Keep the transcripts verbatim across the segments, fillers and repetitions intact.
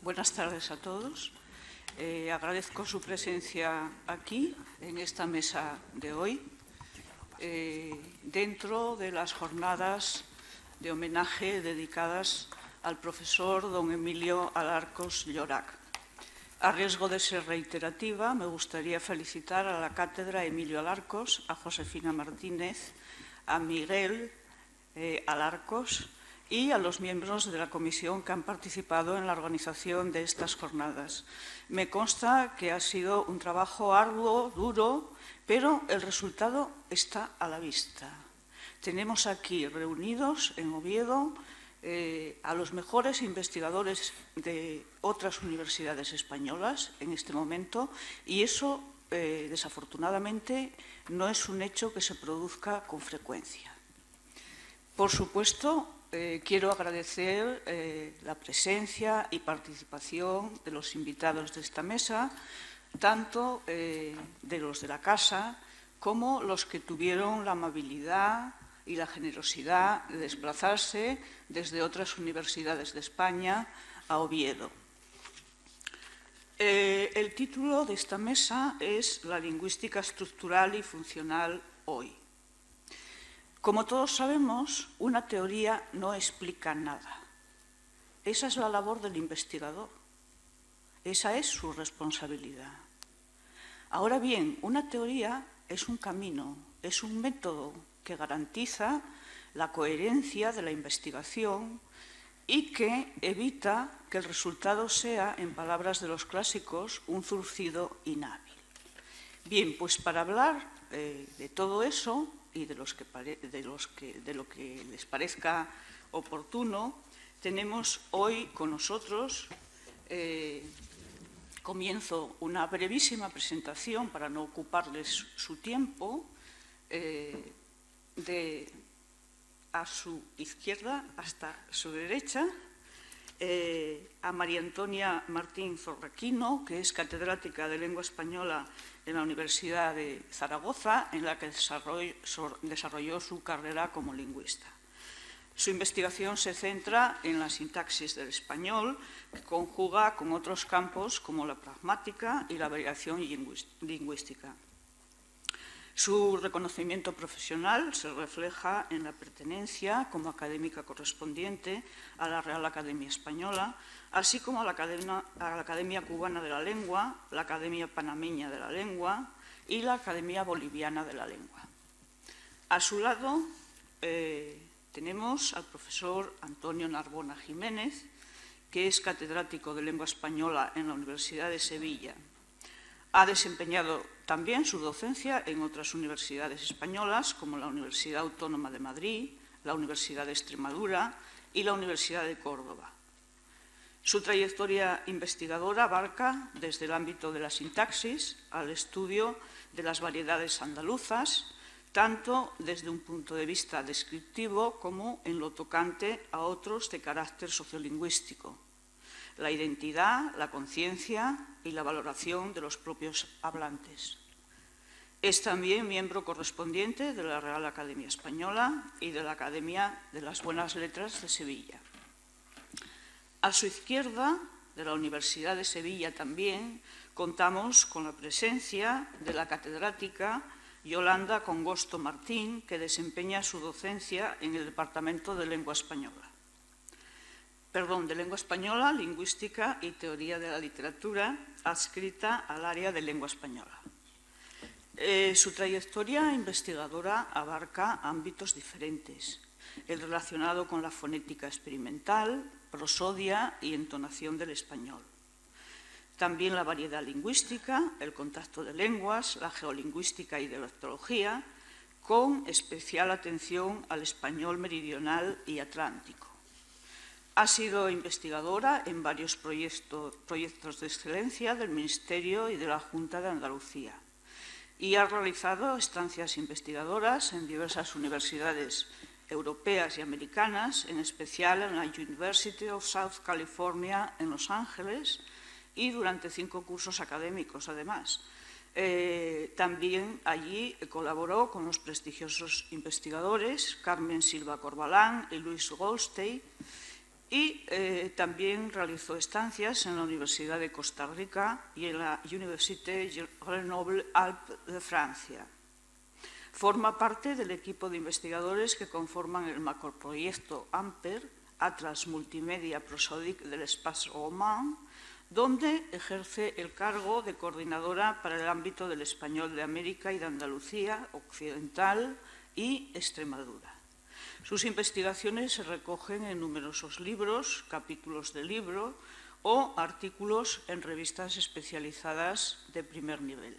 Buenas tardes a todos. Eh, agradezco su presencia aquí, en esta mesa de hoy, eh, dentro de las jornadas de homenaje dedicadas al profesor don Emilio Alarcos Llorac. A riesgo de ser reiterativa, me gustaría felicitar a la cátedra Emilio Alarcos, a Josefina Martínez, a Miguel eh, Alarcos y a los miembros de la comisión que han participado en la organización de estas jornadas. Me consta que ha sido un trabajo arduo, duro, pero el resultado está a la vista. Tenemos aquí reunidos en Oviedo eh, a los mejores investigadores de otras universidades españolas en este momento, y eso, eh, desafortunadamente, no es un hecho que se produzca con frecuencia. Por supuesto, eh, quiero agradecer eh, la presencia y participación de los invitados de esta mesa, tanto eh, de los de la casa como los que tuvieron la amabilidad y la generosidad de desplazarse desde otras universidades de España a Oviedo. Eh, el título de esta mesa es La lingüística estructural y funcional hoy. Como todos sabemos, una teoría no explica nada. Esa es la labor del investigador. Esa es su responsabilidad. Ahora bien, una teoría es un camino, es un método que garantiza la coherencia de la investigación y que evita que el resultado sea, en palabras de los clásicos, un zurcido inhábil. Bien, pues para hablar eh, de todo eso y de, los que pare, de, los que, de lo que les parezca oportuno, tenemos hoy con nosotros, eh, comienzo una brevísima presentación para no ocuparles su tiempo, eh, de a su izquierda hasta su derecha, eh, a María Antonia Martín Zorraquino, que es catedrática de Lengua Española en la Universidad de Zaragoza, en la que desarrolló, desarrolló su carrera como lingüista. Su investigación se centra en la sintaxis del español, que conjuga con otros campos como la pragmática y la variación lingüística. Su reconocimiento profesional se refleja en la pertenencia como académica correspondiente a la Real Academia Española, así como a la Academia, a la Academia Cubana de la Lengua, la Academia Panameña de la Lengua y la Academia Boliviana de la Lengua. A su lado eh, tenemos al profesor Antonio Narbona Jiménez, que es catedrático de Lengua Española en la Universidad de Sevilla. Ha desempeñado también su docencia en otras universidades españolas, como la Universidad Autónoma de Madrid, la Universidad de Extremadura y la Universidad de Córdoba. Su trayectoria investigadora abarca desde el ámbito de la sintaxis al estudio de las variedades andaluzas, tanto desde un punto de vista descriptivo como en lo tocante a otros de carácter sociolingüístico: la identidad, la conciencia y la valoración de los propios hablantes. Es también miembro correspondiente de la Real Academia Española y de la Academia de las Buenas Letras de Sevilla. A su izquierda, de la Universidad de Sevilla también, contamos con la presencia de la catedrática Yolanda Congosto Martín, que desempeña su docencia en el Departamento de Lengua Española. Perdón, de Lengua Española, Lingüística y Teoría de la Literatura, adscrita al área de Lengua Española. Eh, su trayectoria investigadora abarca ámbitos diferentes: el relacionado con la fonética experimental, prosodia y entonación del español. También la variedad lingüística, el contacto de lenguas, la geolingüística y dialectología, con especial atención al español meridional y atlántico. Ha sido investigadora en varios proyectos, proyectos de excelencia del Ministerio y de la Junta de Andalucía y ha realizado estancias investigadoras en diversas universidades europeas y americanas, en especial en la University of South California en Los Ángeles, y durante cinco cursos académicos, además. Eh, también allí colaboró con los prestigiosos investigadores Carmen Silva Corbalán y Luis Goldstein, y eh, también realizó estancias en la Universidad de Costa Rica y en la Université Grenoble-Alpes de Francia. Forma parte del equipo de investigadores que conforman el macroproyecto AMPER, Atlas Multimedia Prosodic del Espace Roman, donde ejerce el cargo de coordinadora para el ámbito del español de América y de Andalucía Occidental y Extremadura. Sus investigaciones se recogen en numerosos libros, capítulos de libro o artículos en revistas especializadas de primer nivel.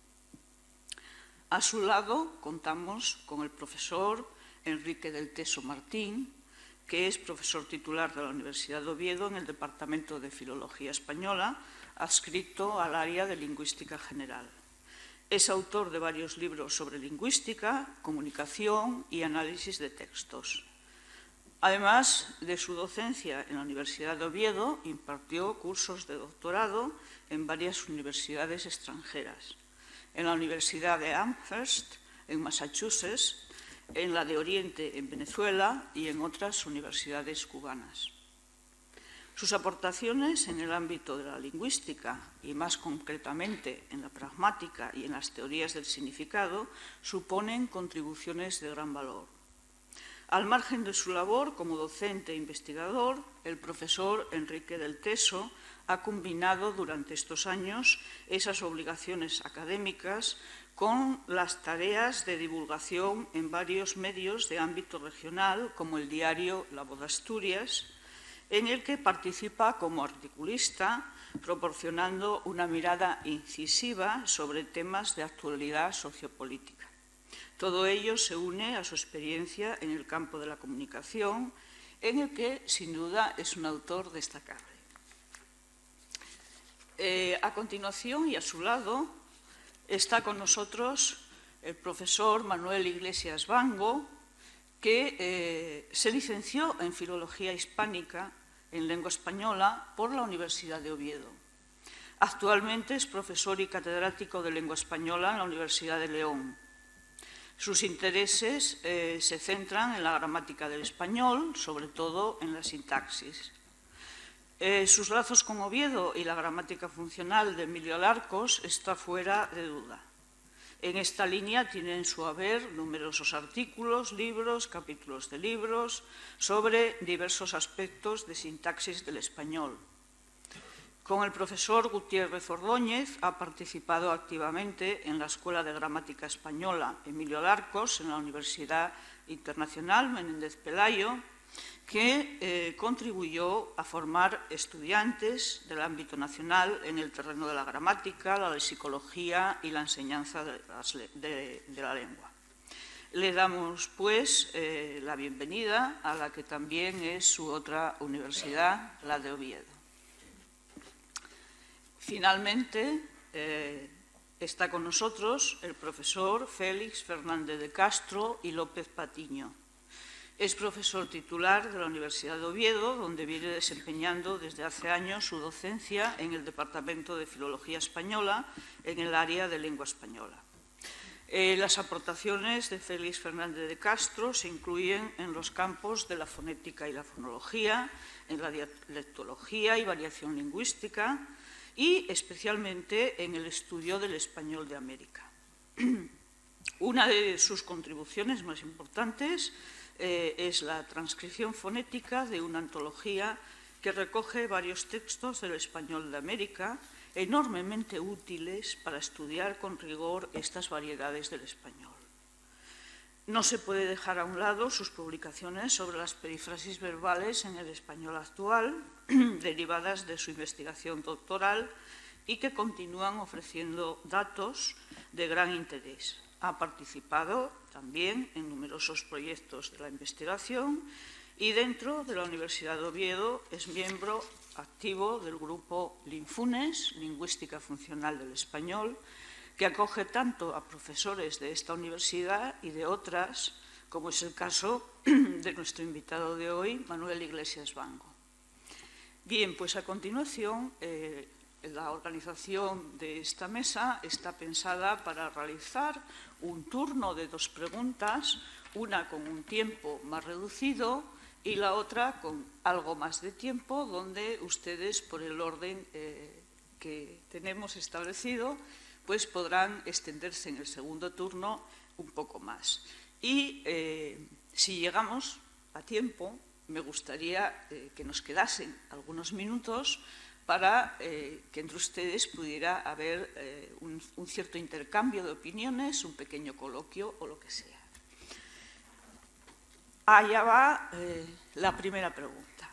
A su lado contamos con el profesor Enrique del Teso Martín, que es profesor titular de la Universidad de Oviedo en el Departamento de Filología Española, adscrito al área de Lingüística General. Es autor de varios libros sobre lingüística, comunicación y análisis de textos. Además de su docencia en la Universidad de Oviedo, impartió cursos de doctorado en varias universidades extranjeras. En la Universidad de Amherst, en Massachusetts, en la de Oriente, en Venezuela, y en otras universidades cubanas. Sus aportaciones en el ámbito de la lingüística, y más concretamente en la pragmática y en las teorías del significado, suponen contribuciones de gran valor. Al margen de su labor como docente e investigador, el profesor Enrique del Teso ha combinado durante estos años esas obligaciones académicas con las tareas de divulgación en varios medios de ámbito regional, como el diario La Voz de Asturias, en el que participa como articulista, proporcionando una mirada incisiva sobre temas de actualidad sociopolítica. Todo ello se une a su experiencia en el campo de la comunicación, en el que, sin duda, es un autor destacable. Eh, a continuación, y a su lado, está con nosotros el profesor Manuel Iglesias Vango, que eh, se licenció en Filología Hispánica en Lengua Española por la Universidad de Oviedo. Actualmente es profesor y catedrático de Lengua Española en la Universidad de León. Sus intereses eh, se centran en la gramática del español, sobre todo en la sintaxis. Eh, sus lazos con Oviedo y la gramática funcional de Emilio Larcos está fuera de duda. En esta línea tienen en su haber numerosos artículos, libros, capítulos de libros sobre diversos aspectos de sintaxis del español. Con el profesor Gutiérrez Ordóñez ha participado activamente en la Escuela de Gramática Española Emilio Larcos en la Universidad Internacional Menéndez Pelayo, que eh, contribuyó a formar estudiantes del ámbito nacional en el terreno de la gramática, la lexicología y la enseñanza de, las, de, de la lengua. Le damos, pues, eh, la bienvenida a la que también es su otra universidad, la de Oviedo. Finalmente, eh, está con nosotros el profesor Félix Fernández de Castro y López Patiño. Es profesor titular de la Universidad de Oviedo, donde viene desempeñando desde hace años su docencia en el Departamento de Filología Española, en el área de lengua española. Eh, las aportaciones de Félix Fernández de Castro se incluyen en los campos de la fonética y la fonología, en la dialectología y variación lingüística, y especialmente en el estudio del español de América. Una de sus contribuciones más importantes eh, es la transcripción fonética de una antología que recoge varios textos del español de América, enormemente útiles para estudiar con rigor estas variedades del español. No se puede dejar a un lado sus publicaciones sobre las perífrasis verbales en el español actual, derivadas de su investigación doctoral y que continúan ofreciendo datos de gran interés. Ha participado también en numerosos proyectos de la investigación y dentro de la Universidad de Oviedo es miembro activo del grupo LINFUNES, Lingüística Funcional del Español, que acoge tanto a profesores de esta universidad y de otras, como es el caso de nuestro invitado de hoy, Manuel Iglesias Vango. Bien, pues a continuación, eh, la organización de esta mesa está pensada para realizar un turno de dos preguntas, una con un tiempo más reducido y la otra con algo más de tiempo, donde ustedes, por el orden eh, que tenemos establecido, pues podrán extenderse en el segundo turno un poco más. Y eh, si llegamos a tiempo, me gustaría eh, que nos quedasen algunos minutos para eh, que entre ustedes pudiera haber eh, un, un cierto intercambio de opiniones, un pequeño coloquio o lo que sea. Allá va eh, la primera pregunta.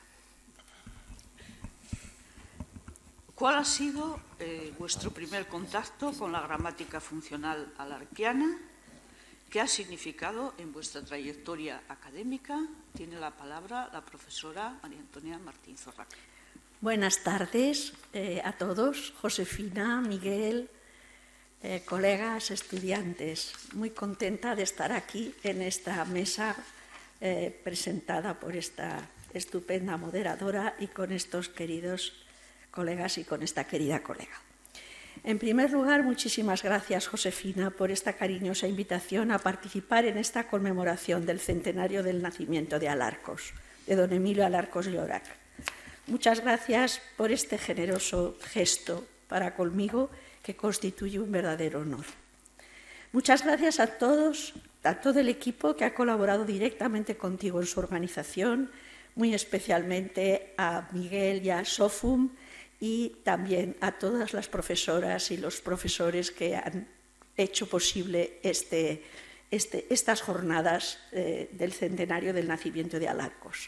¿Cuál ha sido eh, vuestro primer contacto con la gramática funcional alarquiana? ¿Qué ha significado en vuestra trayectoria académica? Tiene la palabra la profesora María Antonia Martín Zorraca. Buenas tardes eh, a todos, Josefina, Miguel, eh, colegas, estudiantes. Muy contenta de estar aquí en esta mesa eh, presentada por esta estupenda moderadora y con estos queridos colegas y con esta querida colega. En primer lugar, muchísimas gracias, Josefina, por esta cariñosa invitación a participar en esta conmemoración del centenario del nacimiento de Alarcos, de don Emilio Alarcos Llorac. Muchas gracias por este generoso gesto para conmigo, que constituye un verdadero honor. Muchas gracias a todos, a todo el equipo que ha colaborado directamente contigo en su organización, muy especialmente a Miguel y a Sofum, y también a todas las profesoras y los profesores que han hecho posible este, este, estas jornadas eh, del centenario del nacimiento de Alarcos.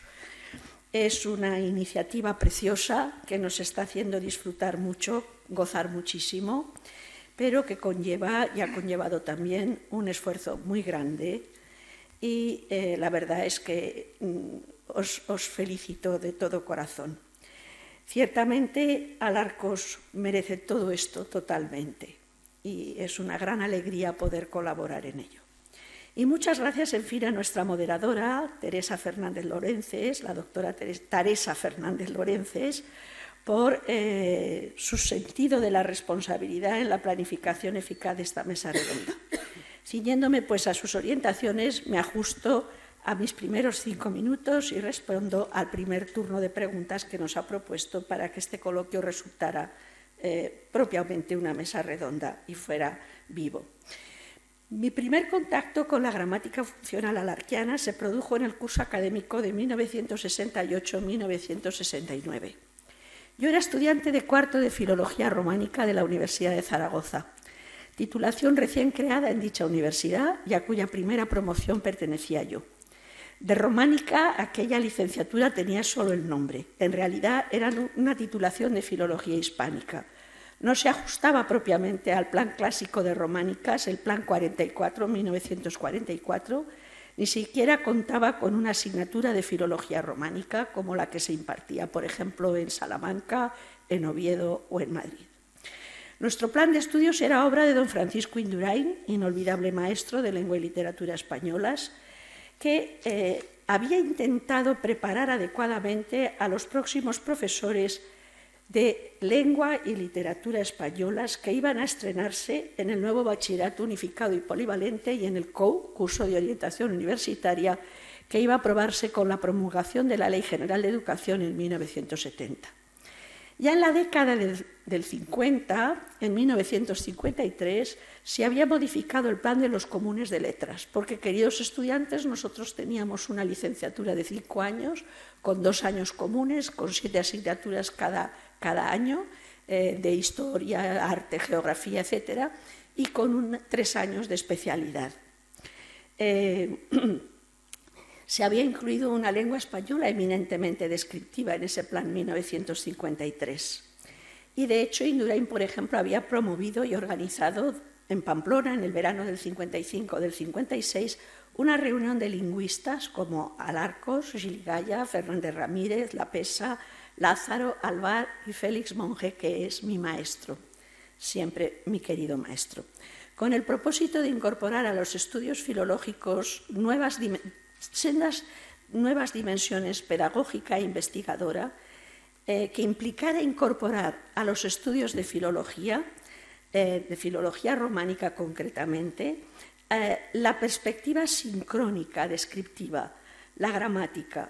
Es una iniciativa preciosa que nos está haciendo disfrutar mucho, gozar muchísimo, pero que conlleva y ha conllevado también un esfuerzo muy grande y eh, la verdad es que mm, os, os felicito de todo corazón. Ciertamente, Alarcos merece todo esto totalmente y es una gran alegría poder colaborar en ello. Y muchas gracias, en fin, a nuestra moderadora, Teresa Fernández Lorences, la doctora Teresa Fernández Lorences, por eh, su sentido de la responsabilidad en la planificación eficaz de esta mesa redonda. Ciñéndome pues a sus orientaciones, me ajusto a mis primeros cinco minutos y respondo al primer turno de preguntas que nos ha propuesto para que este coloquio resultara eh, propiamente una mesa redonda y fuera vivo. Mi primer contacto con la gramática funcional alarquiana se produjo en el curso académico de mil novecientos sesenta y ocho a mil novecientos sesenta y nueve. Yo era estudiante de cuarto de Filología Románica de la Universidad de Zaragoza, titulación recién creada en dicha universidad y a cuya primera promoción pertenecía yo. De románica, aquella licenciatura tenía solo el nombre. En realidad, era una titulación de filología hispánica. No se ajustaba propiamente al plan clásico de románicas, el plan cuarenta y cuatro, mil novecientos cuarenta y cuatro, ni siquiera contaba con una asignatura de filología románica como la que se impartía, por ejemplo, en Salamanca, en Oviedo o en Madrid. Nuestro plan de estudios era obra de don Francisco Indurain, inolvidable maestro de lengua y literatura españolas, que eh, había intentado preparar adecuadamente a los próximos profesores de lengua y literatura españolas que iban a estrenarse en el nuevo bachillerato unificado y polivalente y en el C O U, curso de orientación universitaria, que iba a aprobarse con la promulgación de la Ley General de Educación en mil novecientos setenta. Ya en la década del, del cincuenta, en mil novecientos cincuenta y tres, se había modificado el plan de los comunes de letras, porque, queridos estudiantes, nosotros teníamos una licenciatura de cinco años, con dos años comunes, con siete asignaturas cada, cada año, eh, de historia, arte, geografía, etcétera, y con un, tres años de especialidad. Eh, Se había incluido una lengua española eminentemente descriptiva en ese plan mil novecientos cincuenta y tres. Y, de hecho, Indurain, por ejemplo, había promovido y organizado en Pamplona, en el verano del cincuenta y cinco o del cincuenta y seis, una reunión de lingüistas como Alarcos, Gilgaya, Fernández Ramírez, Lapesa, Lázaro, Alvar y Félix Monge, que es mi maestro, siempre mi querido maestro, con el propósito de incorporar a los estudios filológicos nuevas dimensiones, sendas nuevas dimensiones pedagógica e investigadora eh, que implicara incorporar a los estudios de filología, eh, de filología románica concretamente, eh, la perspectiva sincrónica, descriptiva, la gramática,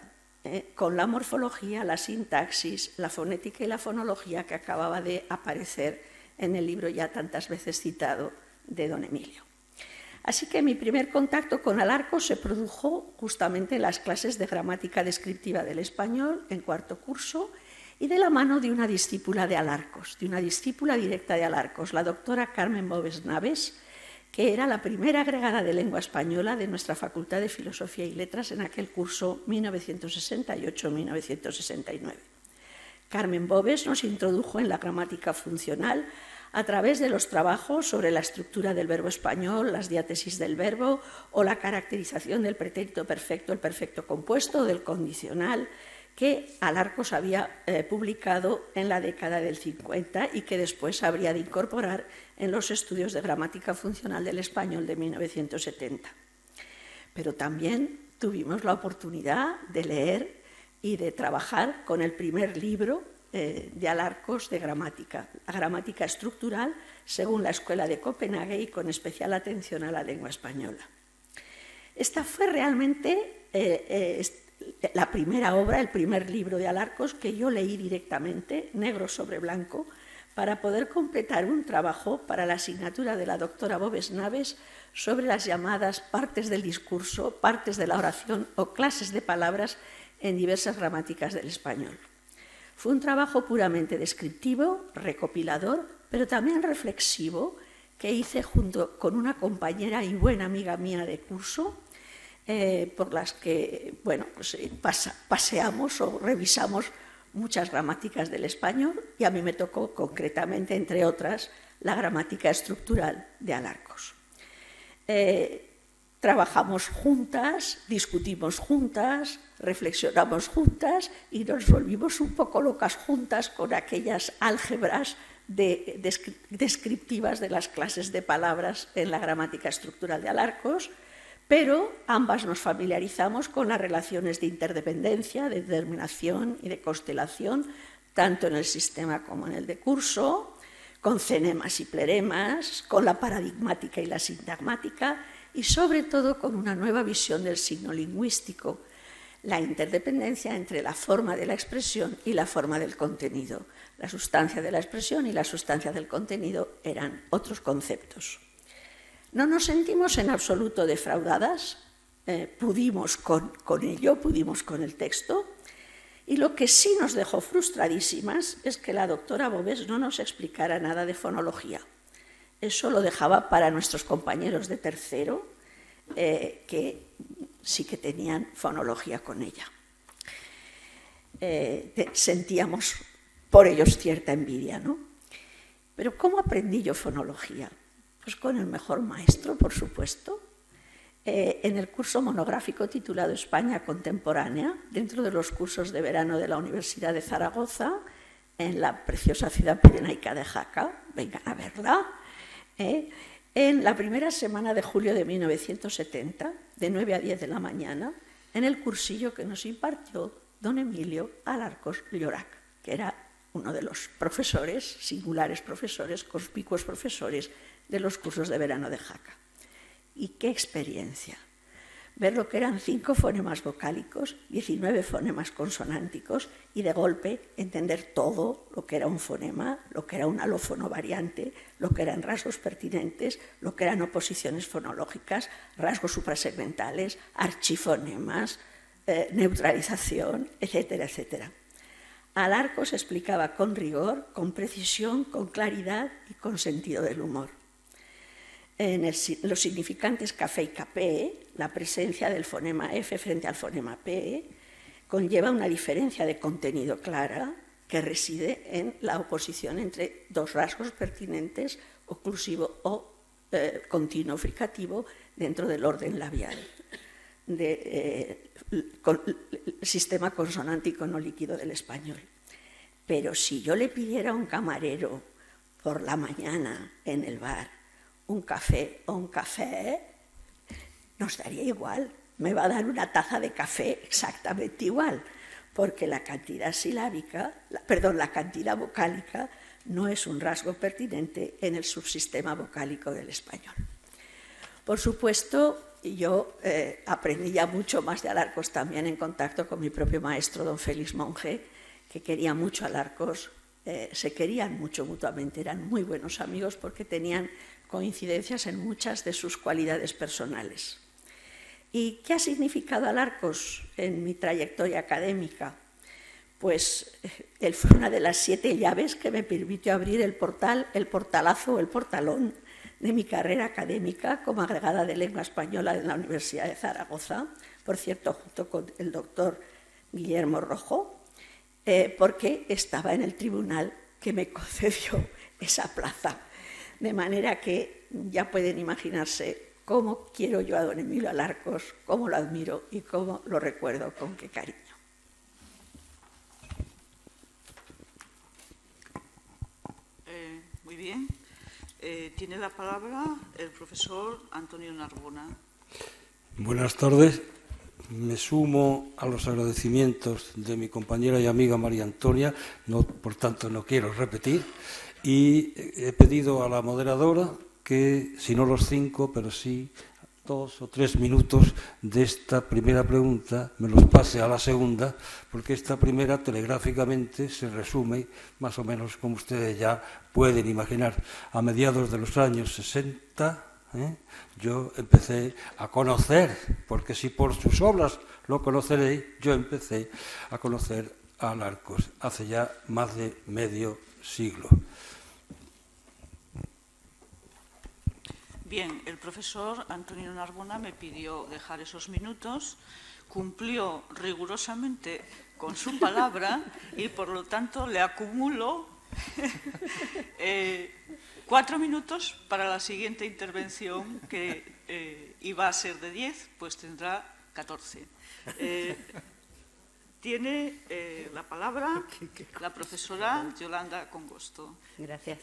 eh, con la morfología, la sintaxis, la fonética y la fonología que acababa de aparecer en el libro ya tantas veces citado de don Emilio. Así que mi primer contacto con Alarcos se produjo justamente en las clases de gramática descriptiva del español en cuarto curso y de la mano de una discípula de Alarcos, de una discípula directa de Alarcos, la doctora Carmen Boves Naves, que era la primera agregada de lengua española de nuestra Facultad de Filosofía y Letras en aquel curso mil novecientos sesenta y ocho a mil novecientos sesenta y nueve. Carmen Boves nos introdujo en la gramática funcional a través de los trabajos sobre la estructura del verbo español, las diátesis del verbo o la caracterización del pretérito perfecto, el perfecto compuesto, del condicional, que Alarcos había eh, publicado en la década del cincuenta y que después habría de incorporar en los estudios de gramática funcional del español de mil novecientos setenta. Pero también tuvimos la oportunidad de leer y de trabajar con el primer libro eh, de Alarcos de gramática, la gramática estructural según la Escuela de Copenhague y con especial atención a la lengua española. Esta fue realmente eh, eh, la primera obra, el primer libro de Alarcos que yo leí directamente, negro sobre blanco, para poder completar un trabajo para la asignatura de la doctora Boves Naves sobre las llamadas partes del discurso, partes de la oración o clases de palabras en diversas gramáticas del español. Fue un trabajo puramente descriptivo, recopilador, pero también reflexivo, que hice junto con una compañera y buena amiga mía de curso, Eh, por las que bueno, pues, eh, pasa, paseamos o revisamos muchas gramáticas del español y a mí me tocó concretamente, entre otras, la gramática estructural de Alarcos. Eh, trabajamos juntas, discutimos juntas, reflexionamos juntas y nos volvimos un poco locas juntas con aquellas álgebras de, de, descriptivas de las clases de palabras en la gramática estructural de Alarcos, pero ambas nos familiarizamos con las relaciones de interdependencia, de determinación y de constelación, tanto en el sistema como en el de curso, con cenemas y pleremas, con la paradigmática y la sintagmática, y sobre todo con una nueva visión del signo lingüístico, la interdependencia entre la forma de la expresión y la forma del contenido. La sustancia de la expresión y la sustancia del contenido eran otros conceptos. No nos sentimos en absoluto defraudadas, eh, pudimos con, con ello, pudimos con el texto, y lo que sí nos dejó frustradísimas es que la doctora Boves no nos explicara nada de fonología. Eso lo dejaba para nuestros compañeros de tercero, eh, que sí que tenían fonología con ella. Eh, sentíamos por ellos cierta envidia, ¿no? Pero ¿cómo aprendí yo fonología? Pues con el mejor maestro, por supuesto, eh, en el curso monográfico titulado España Contemporánea, dentro de los cursos de verano de la Universidad de Zaragoza, en la preciosa ciudad pirenaica de Jaca, vengan a verla, eh, en la primera semana de julio de mil novecientos setenta, de nueve a diez de la mañana, en el cursillo que nos impartió don Emilio Alarcos Llorac, que era uno de los profesores, singulares profesores, conspicuos profesores, de los cursos de verano de Jaca. Y qué experiencia. Ver lo que eran cinco fonemas vocálicos, diecinueve fonemas consonánticos y de golpe entender todo lo que era un fonema, lo que era un alófono variante, lo que eran rasgos pertinentes, lo que eran oposiciones fonológicas, rasgos suprasegmentales, archifonemas, eh, neutralización, etcétera, etcétera. Alarcos explicaba con rigor, con precisión, con claridad y con sentido del humor. En el, los significantes café y capé, la presencia del fonema F frente al fonema P conlleva una diferencia de contenido clara que reside en la oposición entre dos rasgos pertinentes, oclusivo o eh, continuo fricativo, dentro del orden labial del de, eh, sistema consonántico no líquido del español. Pero si yo le pidiera a un camarero por la mañana en el bar un café o un café, nos daría igual, me va a dar una taza de café exactamente igual, porque la cantidad silábica, la, perdón, la cantidad vocálica no es un rasgo pertinente en el subsistema vocálico del español. Por supuesto, y yo eh, aprendí ya mucho más de Alarcos también en contacto con mi propio maestro, don Félix Monge, que quería mucho a Alarcos, eh, se querían mucho mutuamente, eran muy buenos amigos porque tenían coincidencias en muchas de sus cualidades personales. ¿Y qué ha significado Alarcos en mi trayectoria académica? Pues él fue una de las siete llaves que me permitió abrir el portal, el portalazo, el portalón de mi carrera académica como agregada de lengua española en la Universidad de Zaragoza, por cierto, junto con el doctor Guillermo Rojo, eh, porque estaba en el tribunal que me concedió esa plaza. De manera que ya pueden imaginarse cómo quiero yo a don Emilio Alarcos, cómo lo admiro y cómo lo recuerdo con qué cariño. Eh, muy bien. Eh, tiene la palabra el profesor Antonio Narbona. Buenas tardes. Me sumo a los agradecimientos de mi compañera y amiga María Antonia, no, por tanto no quiero repetir, y he pedido a la moderadora que, si no los cinco, pero sí dos o tres minutos de esta primera pregunta me los pase a la segunda, porque esta primera telegráficamente se resume más o menos como ustedes ya pueden imaginar. A mediados de los años sesenta ¿eh? yo empecé a conocer, porque si por sus obras lo conoceréis, yo empecé a conocer a Alarcos hace ya más de medio siglo. Bien, el profesor Antonio Narbona me pidió dejar esos minutos, cumplió rigurosamente con su palabra y, por lo tanto, le acumulo eh, cuatro minutos para la siguiente intervención, que eh, iba a ser de diez, pues tendrá catorce. Eh, tiene eh, la palabra la profesora Yolanda Congosto. Gracias.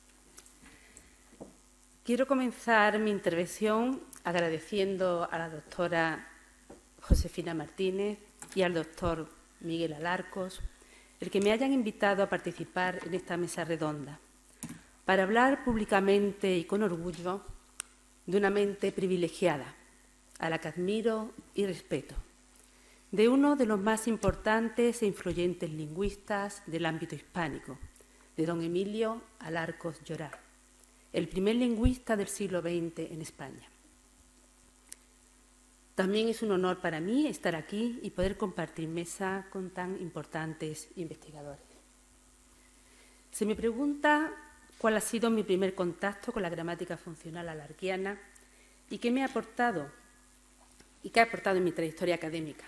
Quiero comenzar mi intervención agradeciendo a la doctora Josefina Martínez y al doctor Miguel Alarcos el que me hayan invitado a participar en esta mesa redonda para hablar públicamente y con orgullo de una mente privilegiada, a la que admiro y respeto, de uno de los más importantes e influyentes lingüistas del ámbito hispánico, de don Emilio Alarcos Llorà, el primer lingüista del siglo veinte en España. También es un honor para mí estar aquí y poder compartir mesa con tan importantes investigadores. Se me pregunta cuál ha sido mi primer contacto con la gramática funcional alarquiana y qué me ha aportado y qué ha aportado en mi trayectoria académica.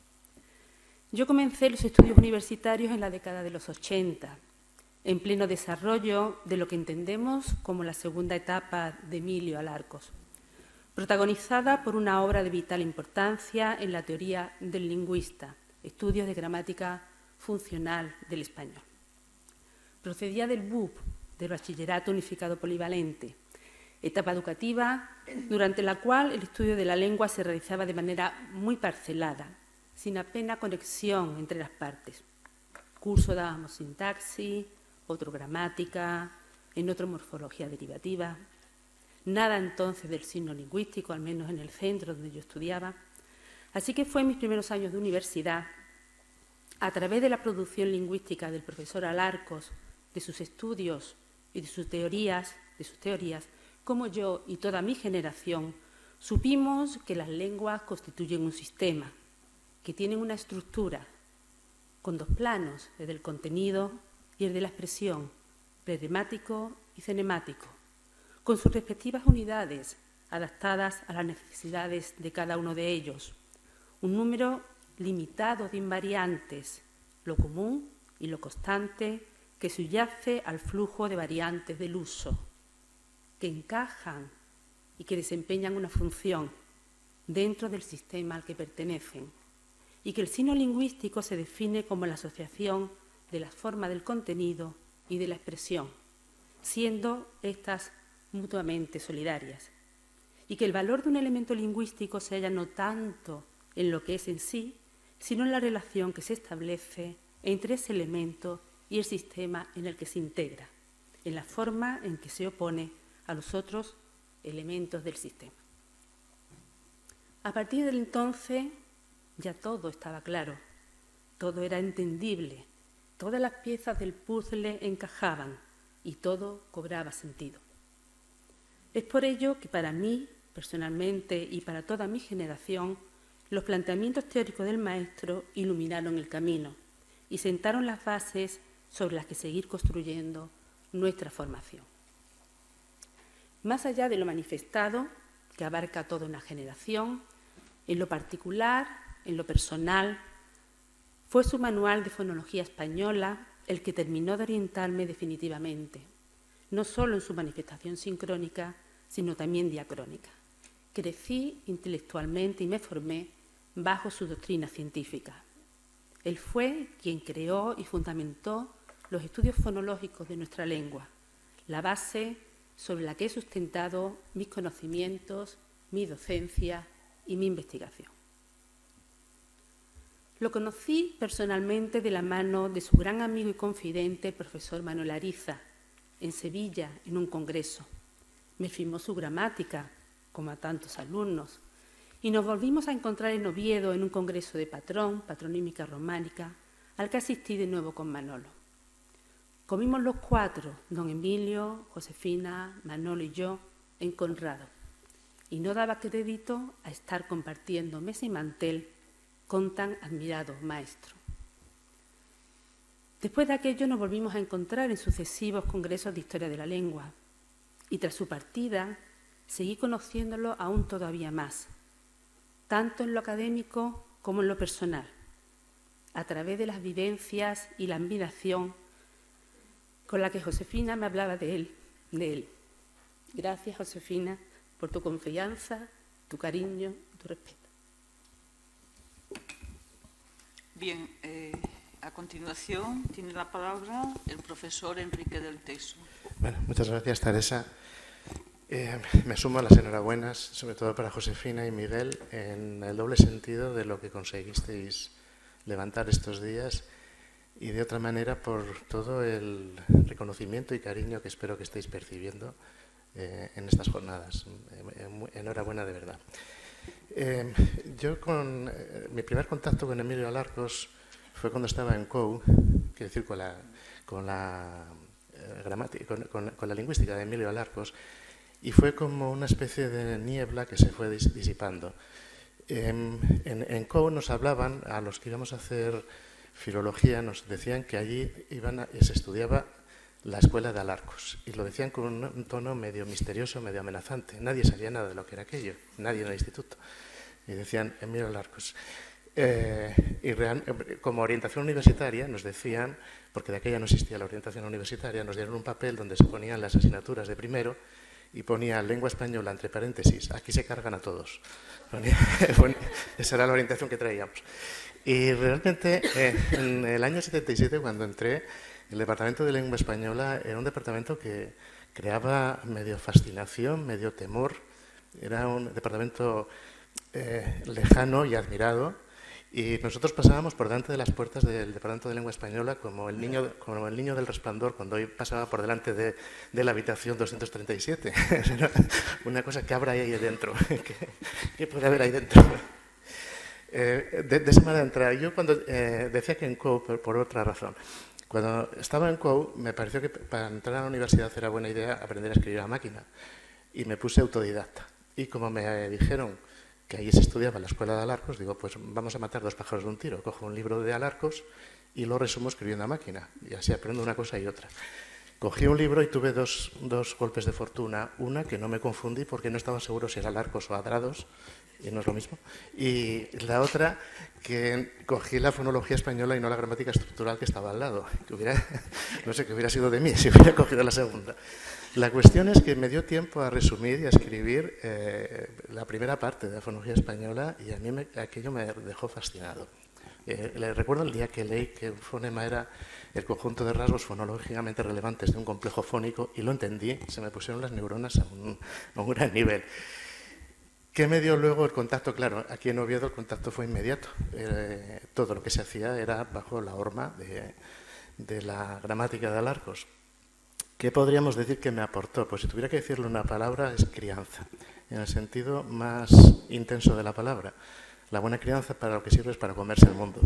Yo comencé los estudios universitarios en la década de los ochenta, en pleno desarrollo de lo que entendemos como la segunda etapa de Emilio Alarcos, protagonizada por una obra de vital importancia en la teoría del lingüista, Estudios de Gramática Funcional del Español. Procedía del B U P, del Bachillerato Unificado Polivalente, etapa educativa durante la cual el estudio de la lengua se realizaba de manera muy parcelada, sin apenas conexión entre las partes. Curso dábamos sintaxis, otro gramática, en otro morfología derivativa. Nada entonces del signo lingüístico, al menos en el centro donde yo estudiaba. Así que fue en mis primeros años de universidad, a través de la producción lingüística del profesor Alarcos, de sus estudios y de sus teorías, de sus teorías, como yo y toda mi generación supimos que las lenguas constituyen un sistema, que tienen una estructura con dos planos, el del contenido y el de la expresión, pregramático y cinemático, con sus respectivas unidades adaptadas a las necesidades de cada uno de ellos, un número limitado de invariantes, lo común y lo constante que subyace al flujo de variantes del uso, que encajan y que desempeñan una función dentro del sistema al que pertenecen, y que el signo lingüístico se define como la asociación de la forma del contenido y de la expresión, siendo estas mutuamente solidarias, y que el valor de un elemento lingüístico se halla no tanto en lo que es en sí, sino en la relación que se establece entre ese elemento y el sistema en el que se integra, en la forma en que se opone a los otros elementos del sistema. A partir del entonces ya todo estaba claro, todo era entendible, todas las piezas del puzzle encajaban y todo cobraba sentido. Es por ello que para mí, personalmente, y para toda mi generación, los planteamientos teóricos del maestro iluminaron el camino y sentaron las bases sobre las que seguir construyendo nuestra formación. Más allá de lo manifestado, que abarca toda una generación, en lo particular, en lo personal, fue su manual de fonología española el que terminó de orientarme definitivamente, no solo en su manifestación sincrónica, sino también diacrónica. Crecí intelectualmente y me formé bajo su doctrina científica. Él fue quien creó y fundamentó los estudios fonológicos de nuestra lengua, la base sobre la que he sustentado mis conocimientos, mi docencia y mi investigación. Lo conocí personalmente de la mano de su gran amigo y confidente, el profesor Manuel Ariza, en Sevilla, en un congreso. Me firmó su gramática, como a tantos alumnos, y nos volvimos a encontrar en Oviedo en un congreso de patrón, patronímica románica, al que asistí de nuevo con Manolo. Comimos los cuatro, don Emilio, Josefina, Manolo y yo, en Conrado, y no daba crédito a estar compartiendo mesa y mantel con tan admirado maestro. Después de aquello nos volvimos a encontrar en sucesivos congresos de historia de la lengua, y tras su partida seguí conociéndolo aún todavía más, tanto en lo académico como en lo personal, a través de las vivencias y la admiración con la que Josefina me hablaba de él, de él. Gracias, Josefina, por tu confianza, tu cariño, tu respeto. Bien, eh, a continuación tiene la palabra el profesor Enrique del Teso. Bueno, muchas gracias, Teresa. Eh, me sumo a las enhorabuenas, sobre todo para Josefina y Miguel, en el doble sentido de lo que conseguisteis levantar estos días y de otra manera por todo el reconocimiento y cariño que espero que estéis percibiendo eh, en estas jornadas. Eh, enhorabuena de verdad. Eh, yo con eh, mi primer contacto con Emilio Alarcos fue cuando estaba en C O U, quiero decir, con la, con la, eh, gramática, con, con, con la lingüística de Emilio Alarcos, y fue como una especie de niebla que se fue dis, disipando. Eh, en, en C O U nos hablaban, a los que íbamos a hacer filología, nos decían que allí iban a, se estudiaba la escuela de Alarcos, y lo decían con un, un tono medio misterioso, medio amenazante. Nadie sabía nada de lo que era aquello, nadie en el instituto. Y decían, Emilio Alarcos. Eh, y real, como orientación universitaria nos decían, porque de aquella no existía la orientación universitaria, nos dieron un papel donde se ponían las asignaturas de primero y ponía lengua española entre paréntesis, aquí se cargan a todos. Ponía, ponía, esa era la orientación que traíamos. Y realmente eh, en el año setenta y siete, cuando entré, el Departamento de Lengua Española era un departamento que creaba medio fascinación, medio temor. Era un departamento eh, lejano y admirado. Y nosotros pasábamos por delante de las puertas del Departamento de Lengua Española como el niño, como el niño del resplandor cuando hoy pasaba por delante de, de la habitación doscientos treinta y siete. Una cosa que habrá ahí dentro. ¿Qué, qué puede haber ahí dentro? Eh, de, de esa manera entrar. Yo cuando eh, decía que en C O U, por, por otra razón, cuando estaba en C O U me pareció que para entrar a la universidad era buena idea aprender a escribir a máquina y me puse autodidacta. Y como me dijeron que allí se estudiaba en la escuela de Alarcos, digo, pues vamos a matar dos pájaros de un tiro. Cojo un libro de Alarcos y lo resumo escribiendo a máquina. Y así aprendo una cosa y otra. Cogí un libro y tuve dos, dos golpes de fortuna. Una, que no me confundí porque no estaba seguro si era Alarcos o Adrados, y no es lo mismo. Y la otra, que cogí la fonología española y no la gramática estructural que estaba al lado. Que hubiera, no sé qué hubiera sido de mí si hubiera cogido la segunda. La cuestión es que me dio tiempo a resumir y a escribir eh, la primera parte de la fonología española y a mí me, aquello me dejó fascinado. Eh, le recuerdo el día que leí que un fonema era el conjunto de rasgos fonológicamente relevantes de un complejo fónico y lo entendí, se me pusieron las neuronas a un, a un gran nivel. ¿Qué me dio luego el contacto? Claro, aquí en Oviedo el contacto fue inmediato. Eh, todo lo que se hacía era bajo la horma de, de la gramática de Alarcos. ¿Qué podríamos decir que me aportó? Pues si tuviera que decirle una palabra, es crianza. en el sentido más intenso de la palabra. La buena crianza para lo que sirve es para comerse el mundo.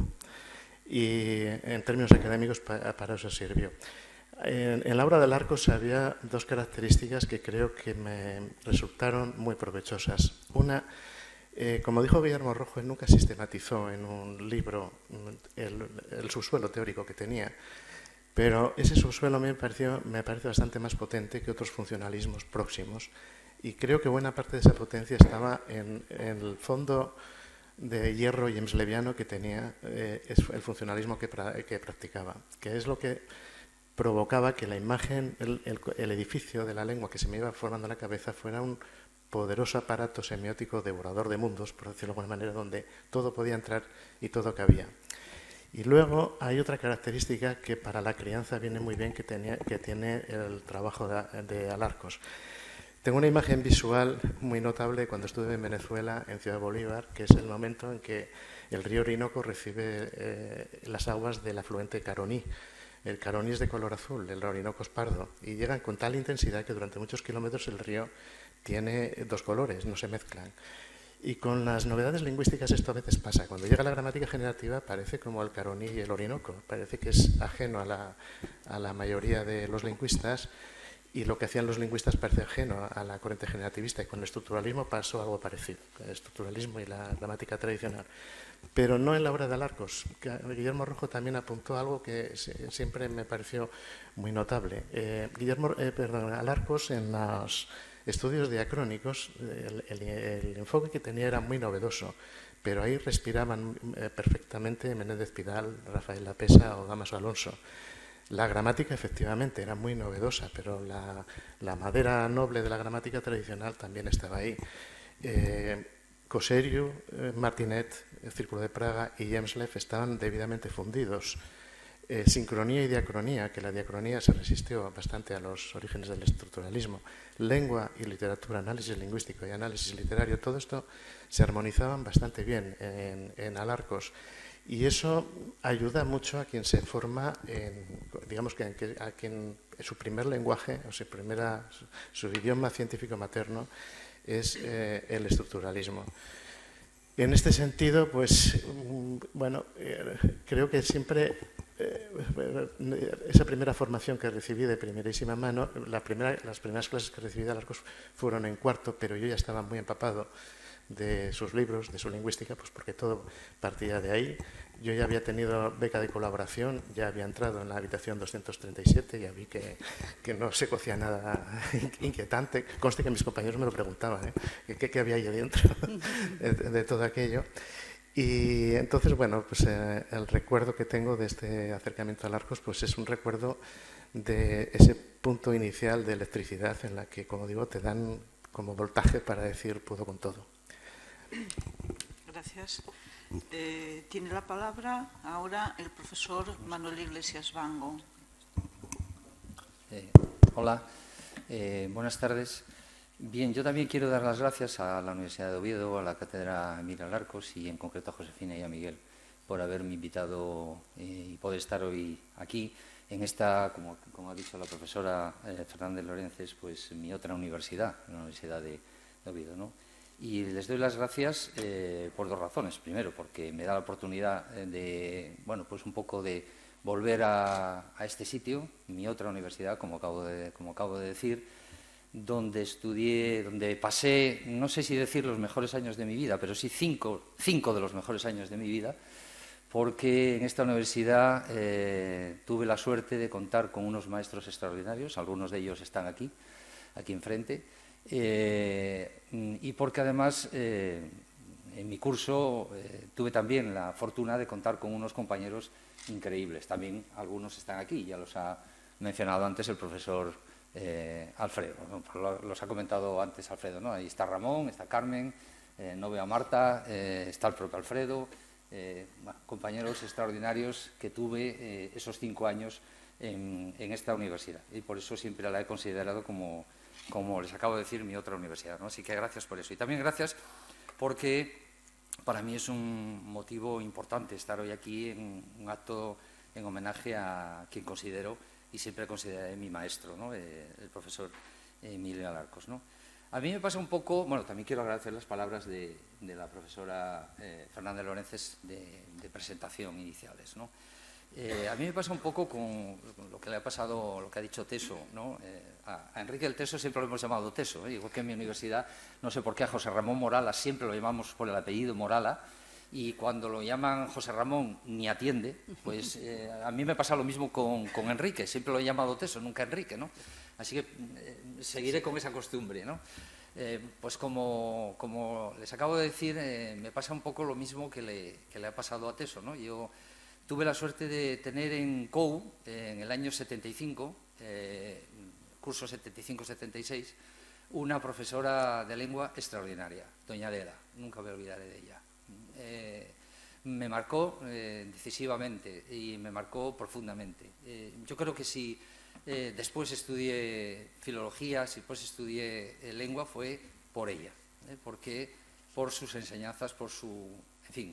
Y en términos académicos para eso sirvió. En, en la obra del Arcos había dos características que creo que me resultaron muy provechosas. Una, eh, como dijo Guillermo Rojo, él nunca sistematizó en un libro el, el subsuelo teórico que tenía, pero ese subsuelo me, pareció, me parece bastante más potente que otros funcionalismos próximos, y creo que buena parte de esa potencia estaba en, en el fondo de hierro jamesleviano que tenía eh, el funcionalismo que, pra, que practicaba, que es lo que provocaba que la imagen, el, el, el edificio de la lengua que se me iba formando en la cabeza fuera un poderoso aparato semiótico devorador de mundos, por decirlo de alguna manera, donde todo podía entrar y todo cabía. Y luego hay otra característica que para la crianza viene muy bien, que, tenía, que tiene el trabajo de, de Alarcos. Tengo una imagen visual muy notable cuando estuve en Venezuela, en Ciudad Bolívar, que es el momento en que el río Orinoco recibe eh, las aguas del afluente Caroní. El Caroní es de color azul, el Orinoco es pardo, y llegan con tal intensidad que durante muchos kilómetros el río tiene dos colores, no se mezclan. Y con las novedades lingüísticas esto a veces pasa. Cuando llega la gramática generativa parece como el Caroní y el Orinoco, parece que es ajeno a la, a la mayoría de los lingüistas, y lo que hacían los lingüistas parece ajeno a la corriente generativista, y con el estructuralismo pasó algo parecido, el estructuralismo y la gramática tradicional. Pero no en la obra de Alarcos. Guillermo Rojo también apuntó algo que siempre me pareció muy notable. Eh, Guillermo, eh, perdón, Alarcos, en los estudios diacrónicos, el, el, el enfoque que tenía era muy novedoso, pero ahí respiraban eh, perfectamente Menéndez Pidal, Rafael Lapesa o Damaso Alonso. La gramática efectivamente era muy novedosa, pero la, la madera noble de la gramática tradicional también estaba ahí. Eh, Coseriu, eh, Martinet, el Círculo de Praga y Jemslev estaban debidamente fundidos. Eh, sincronía y diacronía, que la diacronía se resistió bastante a los orígenes del estructuralismo. Lengua y literatura, análisis lingüístico y análisis literario, todo esto se armonizaban bastante bien en, en Alarcos. Y eso ayuda mucho a quien se forma, en, digamos que a quien su primer lenguaje, o su, primera, su, su idioma científico materno es eh, el estructuralismo. En este sentido, pues, bueno, eh, creo que siempre eh, esa primera formación que recibí de primerísima mano, la primera, las primeras clases que recibí de Alarcos fueron en cuarto, pero yo ya estaba muy empapado de sus libros, de su lingüística, pues porque todo partía de ahí. Yo ya había tenido beca de colaboración, ya había entrado en la habitación doscientos treinta y siete, ya vi que, que no se cocía nada inquietante. Conste que mis compañeros me lo preguntaban, ¿eh? ¿Qué, qué había ahí dentro de, de todo aquello? Y entonces, bueno, pues eh, el recuerdo que tengo de este acercamiento a Alarcos, pues es un recuerdo de ese punto inicial de electricidad en la que, como digo, te dan como voltaje para decir puedo con todo. Gracias. Eh, tiene la palabra ahora el profesor Manuel Iglesias Vango. Eh, hola, eh, buenas tardes. Bien, yo también quiero dar las gracias a la Universidad de Oviedo, a la Cátedra Emilio Alarcos y en concreto a Josefina y a Miguel por haberme invitado eh, y poder estar hoy aquí en esta, como, como ha dicho la profesora eh, Fernández Lorences, pues mi otra universidad, la Universidad de, de Oviedo, ¿no? Y les doy las gracias eh, por dos razones. Primero, porque me da la oportunidad de, bueno, pues un poco de volver a, a este sitio, mi otra universidad, como acabo de, como acabo de decir, donde estudié, donde pasé, no sé si decir los mejores años de mi vida, pero sí cinco, cinco de los mejores años de mi vida, porque en esta universidad eh, tuve la suerte de contar con unos maestros extraordinarios, algunos de ellos están aquí, aquí enfrente, eh, y porque además eh, en mi curso eh, tuve también la fortuna de contar con unos compañeros increíbles. También algunos están aquí, ya los ha mencionado antes el profesor eh, Alfredo, ¿no? Los ha comentado antes Alfredo, ¿no? Ahí está Ramón, está Carmen, eh, no veo a Marta, eh, está el propio Alfredo, eh, bueno, compañeros extraordinarios que tuve eh, esos cinco años en, en esta universidad, y por eso siempre la he considerado como, como les acabo de decir, mi otra universidad, ¿no? Así que gracias por eso. Y también gracias porque para mí es un motivo importante estar hoy aquí en un acto en homenaje a quien considero y siempre consideré mi maestro, ¿no? Eh, el profesor Emilio Alarcos, ¿no? A mí me pasa un poco, bueno, también quiero agradecer las palabras de, de la profesora eh, Fernández Lorences de, de presentación iniciales, ¿no? Eh, a mí me pasa un poco con, con lo que le ha pasado, lo que ha dicho Teso, ¿no? Eh, a, a Enrique el Teso siempre lo hemos llamado Teso, ¿eh? Igual que en mi universidad, no sé por qué a José Ramón Morala siempre lo llamamos por el apellido Morala, y cuando lo llaman José Ramón ni atiende, pues eh, a mí me pasa lo mismo con, con Enrique, siempre lo he llamado Teso, nunca Enrique, ¿no? Así que eh, seguiré con esa costumbre, ¿no? Eh, pues como, como les acabo de decir, eh, me pasa un poco lo mismo que le, que le ha pasado a Teso, ¿no? Yo tuve la suerte de tener en C O U, eh, en el año setenta y cinco, eh, curso setenta y cinco setenta y seis, una profesora de lengua extraordinaria, doña Adela, nunca me olvidaré de ella. Eh, me marcó eh, decisivamente y me marcó profundamente. Eh, yo creo que si eh, después estudié filología, si después estudié eh, lengua, fue por ella, eh, porque por sus enseñanzas, por su, en fin,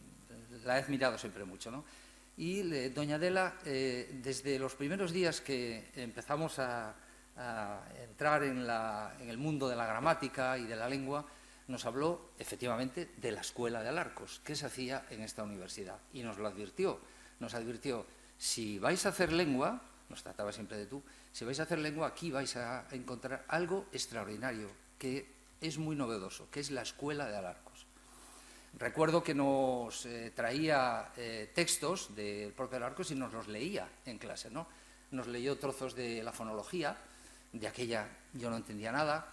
la he admirado siempre mucho, ¿no? Y eh, doña Adela, eh, desde los primeros días que empezamos a, a entrar en, la, en el mundo de la gramática y de la lengua, nos habló efectivamente de la Escuela de Alarcos, que se hacía en esta universidad, y nos lo advirtió, nos advirtió, si vais a hacer lengua, nos trataba siempre de tú, si vais a hacer lengua aquí vais a encontrar algo extraordinario, que es muy novedoso, que es la Escuela de Alarcos. Recuerdo que nos eh, traía eh, textos del propio Alarcos y nos los leía en clase, ¿no? Nos leyó trozos de la fonología, de aquella yo no entendía nada.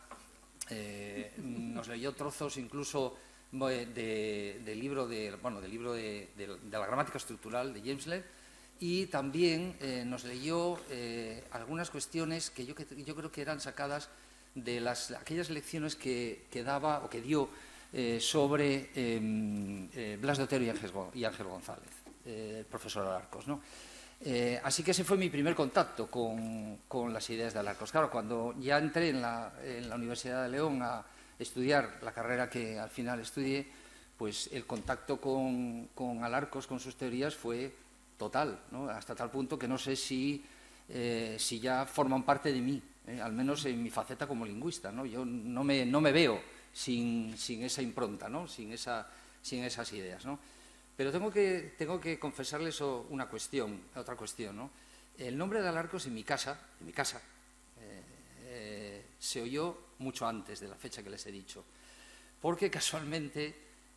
Eh, nos leyó trozos incluso del de, de libro, de, bueno, del libro de, de, de la gramática estructural de James Lett, y también eh, nos leyó eh, algunas cuestiones que yo, que yo creo que eran sacadas de las, aquellas lecciones que, que daba o que dio eh, sobre eh, eh, Blas de Otero y Ángel, y Ángel González, eh, el profesor Alarcos, ¿no? Eh, así que ese fue mi primer contacto con, con las ideas de Alarcos. Claro, cuando ya entré en la, en la Universidad de León a estudiar la carrera que al final estudié, pues el contacto con, con Alarcos, con sus teorías, fue total, ¿no? Hasta tal punto que no sé si, eh, si ya forman parte de mí, ¿eh? Al menos en mi faceta como lingüista, ¿no? Yo no me, no me veo sin, sin esa impronta, ¿no? Sin, esa, sin esas ideas, ¿no? Pero tengo que, tengo que confesarles una cuestión, otra cuestión, ¿no? El nombre de Alarcos en mi casa, en mi casa, eh, eh, se oyó mucho antes de la fecha que les he dicho, porque casualmente,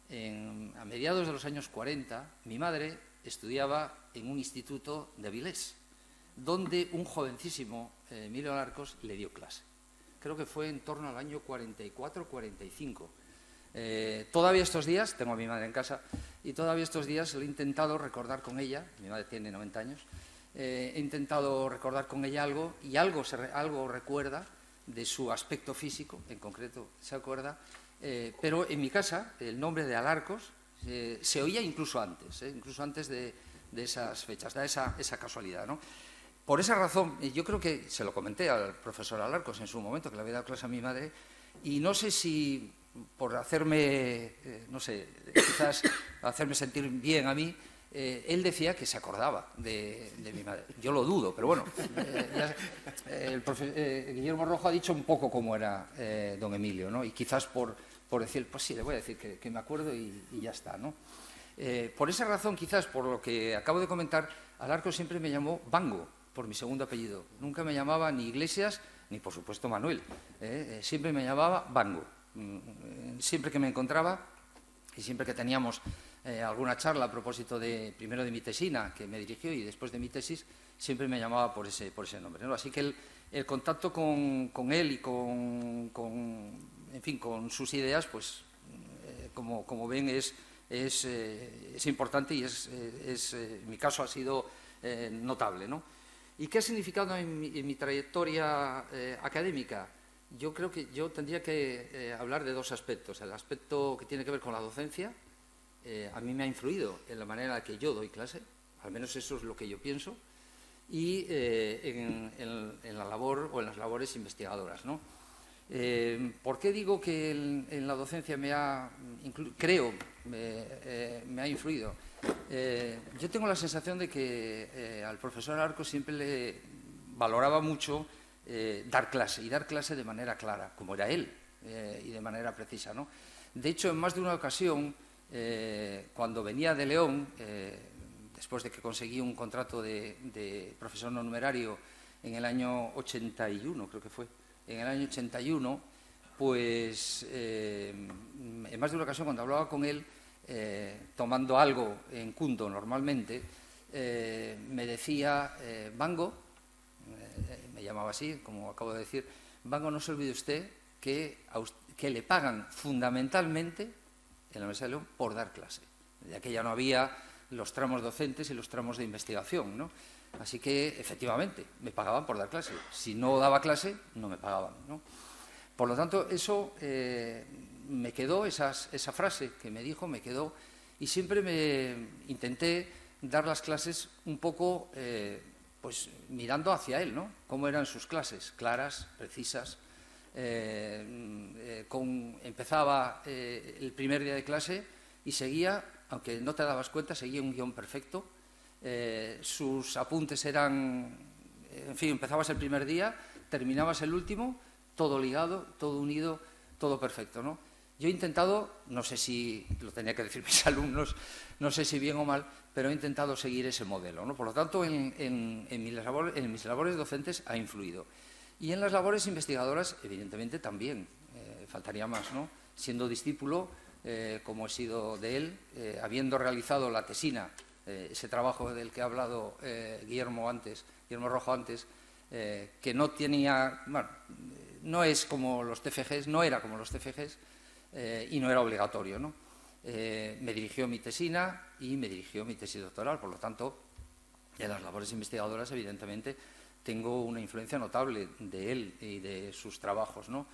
en, a mediados de los años cuarenta, mi madre estudiaba en un instituto de Avilés, donde un jovencísimo eh, Emilio Alarcos le dio clase. Creo que fue en torno al año cuarenta y cuatro cuarenta y cinco. Eh, todavía estos días, tengo a mi madre en casa, y todavía estos días lo he intentado recordar con ella, mi madre tiene noventa años, eh, he intentado recordar con ella algo, y algo, se, algo recuerda de su aspecto físico, en concreto se acuerda, eh, pero en mi casa el nombre de Alarcos eh, se oía incluso antes, eh, incluso antes de, de esas fechas, da esa, esa casualidad, ¿no? Por esa razón, yo creo que se lo comenté al profesor Alarcos en su momento, que le había dado clase a mi madre, y no sé si por hacerme, eh, no sé, quizás hacerme sentir bien a mí, eh, él decía que se acordaba de, de mi madre. Yo lo dudo, pero bueno, eh, ya, eh, el profe, eh, Guillermo Rojo ha dicho un poco cómo era eh, don Emilio, ¿no? Y quizás por, por decir, pues sí, le voy a decir que, que me acuerdo y, y ya está, ¿no? Eh, por esa razón, quizás, por lo que acabo de comentar, Alarcos siempre me llamó Bango, por mi segundo apellido. Nunca me llamaba ni Iglesias, ni por supuesto Manuel. Eh, siempre me llamaba Bango. Siempre que me encontraba y siempre que teníamos eh, alguna charla a propósito de, primero de mi tesina, que me dirigió, y después de mi tesis, siempre me llamaba por ese, por ese nombre, ¿no? Así que el, el contacto con, con él y con, con, en fin, con sus ideas, pues, eh, como, como ven, es, es, eh, es importante y es, es, eh, en mi caso ha sido eh, notable, ¿no? ¿Y qué ha significado en mi, en mi trayectoria eh, académica? Yo creo que yo tendría que eh, hablar de dos aspectos. El aspecto que tiene que ver con la docencia, eh, a mí me ha influido en la manera en la que yo doy clase, al menos eso es lo que yo pienso, y eh, en, en, en la labor o en las labores investigadoras, ¿no? Eh, ¿Por qué digo que en, en la docencia me ha, creo, me, eh, me ha influido? Eh, yo tengo la sensación de que eh, al profesor Alarcos siempre le valoraba mucho Eh, dar clase, y dar clase de manera clara, como era él, eh, y de manera precisa, ¿no? De hecho, en más de una ocasión, eh, cuando venía de León, eh, después de que conseguí un contrato de, de profesor no numerario en el año ochenta y uno, creo que fue, en el año ochenta y uno, pues eh, en más de una ocasión cuando hablaba con él, eh, tomando algo en Cundo normalmente, eh, me decía, eh, Vango, eh, me llamaba así, como acabo de decir, Vango, no se olvide usted que, a usted, que le pagan fundamentalmente en la Universidad de León por dar clase, ya que ya no había los tramos docentes y los tramos de investigación, ¿no? Así que, efectivamente, me pagaban por dar clase. Si no daba clase, no me pagaban, ¿no? Por lo tanto, eso eh, me quedó, esas, esa frase que me dijo, me quedó, y siempre me intenté dar las clases un poco, eh, pues, mirando hacia él, ¿no? Cómo eran sus clases, claras, precisas. Eh, eh, con, empezaba eh, el primer día de clase y seguía, aunque no te dabas cuenta, seguía un guión perfecto. Eh, sus apuntes eran, en fin, empezabas el primer día, terminabas el último, todo ligado, todo unido, todo perfecto, ¿no? Yo he intentado, no sé si lo tenía que decir mis alumnos, no sé si bien o mal, pero he intentado seguir ese modelo, ¿no? Por lo tanto, en, en, en, mis labores, en mis labores docentes ha influido. Y en las labores investigadoras, evidentemente, también, eh, faltaría más, ¿no? Siendo discípulo, eh, como he sido de él, eh, habiendo realizado la tesina, eh, ese trabajo del que ha hablado eh, Guillermo antes, Guillermo Rojo antes, eh, que no tenía, bueno, no es como los T F Gs, no era como los T F Gs eh, y no era obligatorio, ¿no? Eh, me dirigió mi tesina y me dirigió mi tesis doctoral, por lo tanto, en las labores investigadoras, evidentemente, tengo una influencia notable de él y de sus trabajos, ¿no?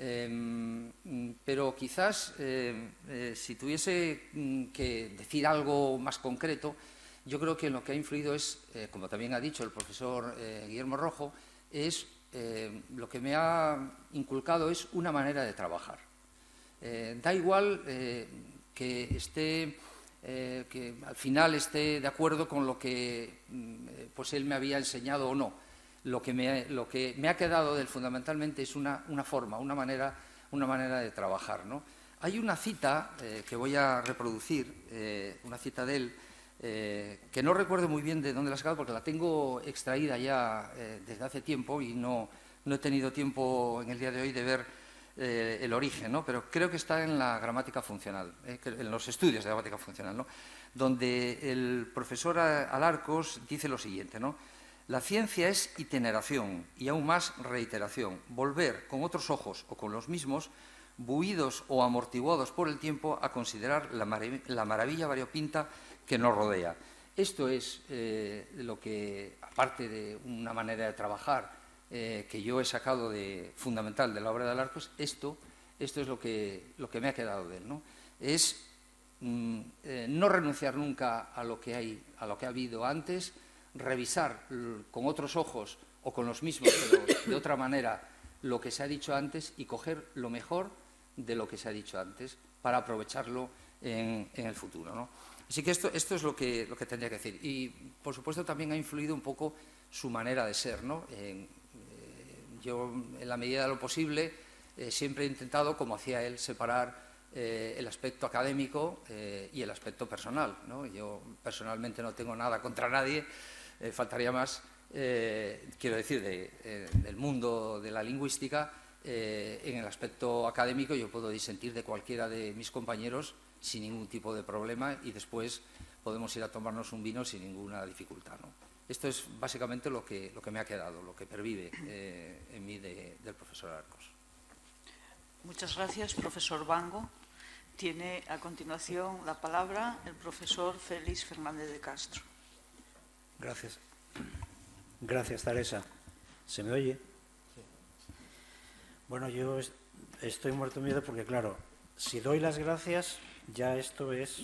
Eh, pero quizás, eh, eh, si tuviese que decir algo más concreto, yo creo que en lo que ha influido es, eh, como también ha dicho el profesor eh, Guillermo Rojo, es eh, lo que me ha inculcado es una manera de trabajar. Eh, da igual eh, que esté, eh, que al final esté de acuerdo con lo que eh, pues él me había enseñado o no. Lo que, me, lo que me ha quedado de él fundamentalmente es una, una forma, una manera, una manera de trabajar, ¿no? Hay una cita eh, que voy a reproducir, eh, una cita de él, eh, que no recuerdo muy bien de dónde la he sacado porque la tengo extraída ya eh, desde hace tiempo y no, no he tenido tiempo en el día de hoy de ver eh, el origen, ¿no? Pero creo que está en la gramática funcional, eh, en los estudios de gramática funcional, ¿no? Donde el profesor Alarcos dice lo siguiente, ¿no? La ciencia es itineración y aún más reiteración, volver con otros ojos o con los mismos, buidos o amortiguados por el tiempo, a considerar la, marav la maravilla variopinta que nos rodea. Esto es eh, lo que, aparte de una manera de trabajar eh, que yo he sacado de fundamental de la obra de Alarcos, esto, esto es lo que, lo que me ha quedado de él, ¿no? Es mm, eh, no renunciar nunca a lo que hay, a lo que ha habido antes, revisar con otros ojos o con los mismos, pero de otra manera, lo que se ha dicho antes y coger lo mejor de lo que se ha dicho antes para aprovecharlo en, en el futuro, ¿no? Así que esto, esto es lo que, lo que tendría que decir. Y, por supuesto, también ha influido un poco su manera de ser, ¿no? En, eh, yo, en la medida de lo posible, eh, siempre he intentado, como hacía él, separar eh, el aspecto académico eh, y el aspecto personal, ¿no? Yo, personalmente, no tengo nada contra nadie. Eh, faltaría más, eh, quiero decir, de, eh, del mundo de la lingüística. Eh, en el aspecto académico yo puedo disentir de cualquiera de mis compañeros sin ningún tipo de problema y después podemos ir a tomarnos un vino sin ninguna dificultad, ¿no? Esto es básicamente lo que, lo que me ha quedado, lo que pervive eh, en mí de, del profesor Alarcos. Muchas gracias, profesor Vango. Tiene a continuación la palabra el profesor Félix Fernández de Castro. Gracias. Gracias, Teresa. ¿Se me oye? Sí. Bueno, yo estoy muerto de miedo porque, claro, si doy las gracias, ya esto es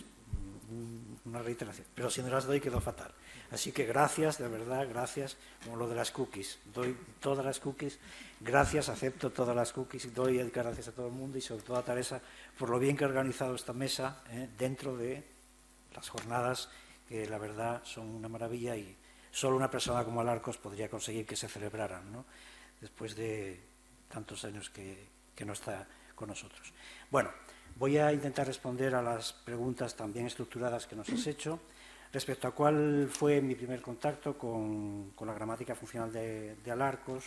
una reiteración. Pero si no las doy, quedó fatal. Así que gracias, de verdad, gracias, como lo de las cookies. Doy todas las cookies, gracias, acepto todas las cookies, doy gracias a todo el mundo y sobre todo a Teresa por lo bien que ha organizado esta mesa eh, dentro de las jornadas que la verdad son una maravilla y solo una persona como Alarcos podría conseguir que se celebraran, ¿no? Después de tantos años que, que no está con nosotros. Bueno, voy a intentar responder a las preguntas también estructuradas que nos has hecho. Respecto a cuál fue mi primer contacto con, con la gramática funcional de, de Alarcos,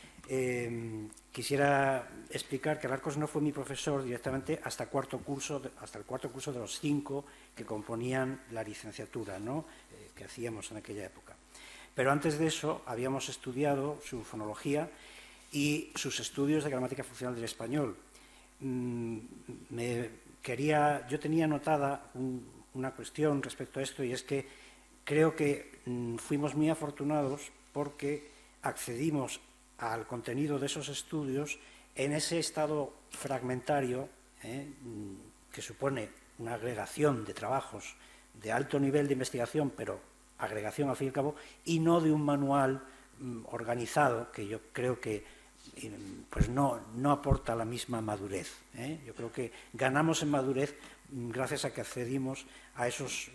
eh, quisiera explicar que Alarcos no fue mi profesor directamente hasta, cuarto curso, hasta el cuarto curso de los cinco que componían la licenciatura, ¿no? eh, que hacíamos en aquella época. Pero antes de eso habíamos estudiado su fonología y sus estudios de gramática funcional del español. Mm, me quería, yo tenía anotada un, una cuestión respecto a esto, y es que creo que mmm, fuimos muy afortunados porque accedimos al contenido de esos estudios en ese estado fragmentario eh, que supone una agregación de trabajos de alto nivel de investigación, pero agregación al fin y al cabo, y no de un manual mmm, organizado que yo creo que pues no, no aporta la misma madurez. ¿eh? Yo creo que ganamos en madurez gracias a que accedimos a esos,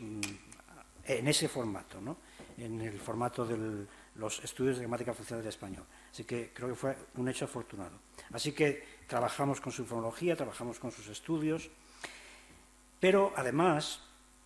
en ese formato, ¿no? En el formato de los estudios de gramática funcional del español. Así que creo que fue un hecho afortunado. Así que trabajamos con su fonología, trabajamos con sus estudios, pero además,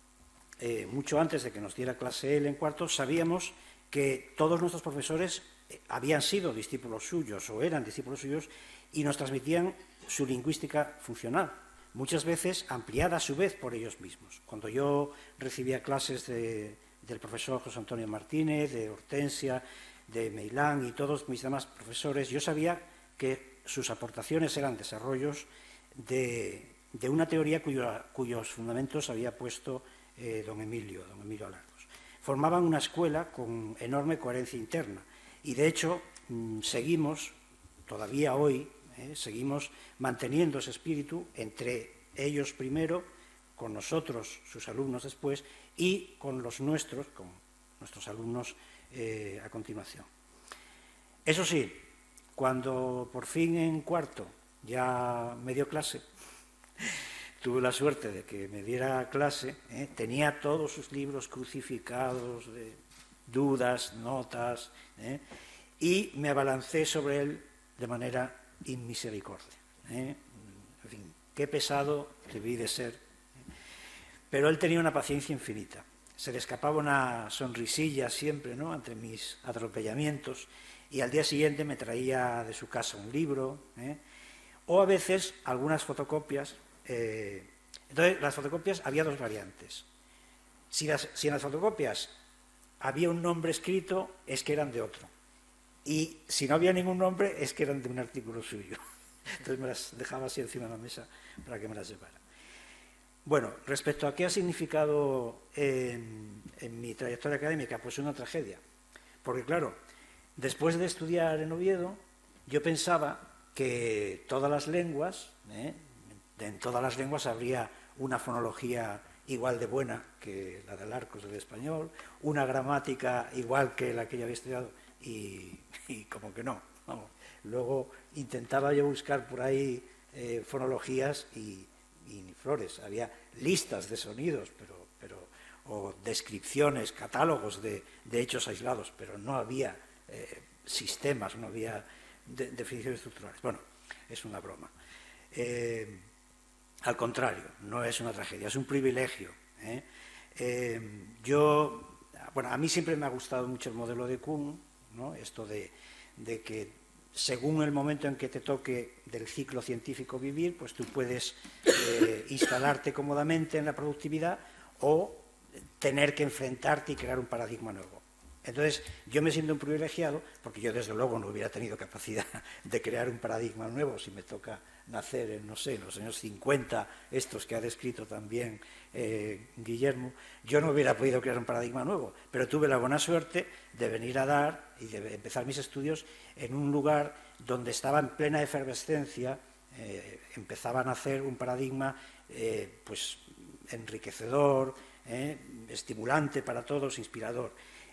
eh, mucho antes de que nos diera clase él en cuarto, sabíamos que todos nuestros profesores habían sido discípulos suyos o eran discípulos suyos y nos transmitían su lingüística funcional, muchas veces ampliada a su vez por ellos mismos. Cuando yo recibía clases de, del profesor José Antonio Martínez, de Hortensia, de Meilán y todos mis demás profesores, yo sabía que sus aportaciones eran desarrollos de, de una teoría cuyo, cuyos fundamentos había puesto eh, don Emilio, don Emilio Alarcos. Formaban una escuela con enorme coherencia interna. Y, de hecho, seguimos, todavía hoy, eh, seguimos manteniendo ese espíritu entre ellos primero, con nosotros, sus alumnos después, y con los nuestros, con nuestros alumnos eh, a continuación. Eso sí, cuando por fin en cuarto ya me dio clase, tuve la suerte de que me diera clase, eh, tenía todos sus libros crucificados de dudas, notas, ¿eh? y me abalancé sobre él de manera inmisericordia. ¿eh? En fin, qué pesado debí de ser. ¿eh? Pero él tenía una paciencia infinita. Se le escapaba una sonrisilla siempre, ¿no?, ante mis atropellamientos, y al día siguiente me traía de su casa un libro, ¿eh? o a veces algunas fotocopias. Eh, entonces, las fotocopias había dos variantes. Si, las, si en las fotocopias había un nombre escrito, es que eran de otro. Y si no había ningún nombre, es que eran de un artículo suyo. Entonces me las dejaba así encima de la mesa para que me las llevara. Bueno, respecto a qué ha significado en, en mi trayectoria académica, pues una tragedia. Porque claro, después de estudiar en Oviedo, yo pensaba que todas las lenguas, ¿eh? en todas las lenguas habría una fonología igual de buena que la de Alarcos del español, una gramática igual que la que yo había estudiado, y, y como que no. Vamos. Luego intentaba yo buscar por ahí eh, fonologías y, y ni flores. Había listas de sonidos, pero, pero, o descripciones, catálogos de, de hechos aislados, pero no había eh, sistemas, no había de, definiciones estructurales. Bueno, es una broma. Eh, Al contrario, no es una tragedia, es un privilegio. ¿eh? Eh, yo, bueno, a mí siempre me ha gustado mucho el modelo de Kuhn, ¿no? Esto de, de que según el momento en que te toque del ciclo científico vivir, pues tú puedes eh, instalarte cómodamente en la productividad o tener que enfrentarte y crear un paradigma nuevo. Entonces, yo me siento un privilegiado, porque yo desde luego no hubiera tenido capacidad de crear un paradigma nuevo si me toca nacer en, no sé, en los años cincuenta, estos que ha descrito también eh, Guillermo. Yo no hubiera podido crear un paradigma nuevo, pero tuve la buena suerte de venir a dar y de empezar mis estudios en un lugar donde estaba en plena efervescencia, eh, empezaba a nacer un paradigma eh, pues enriquecedor, eh, estimulante para todos, inspirador.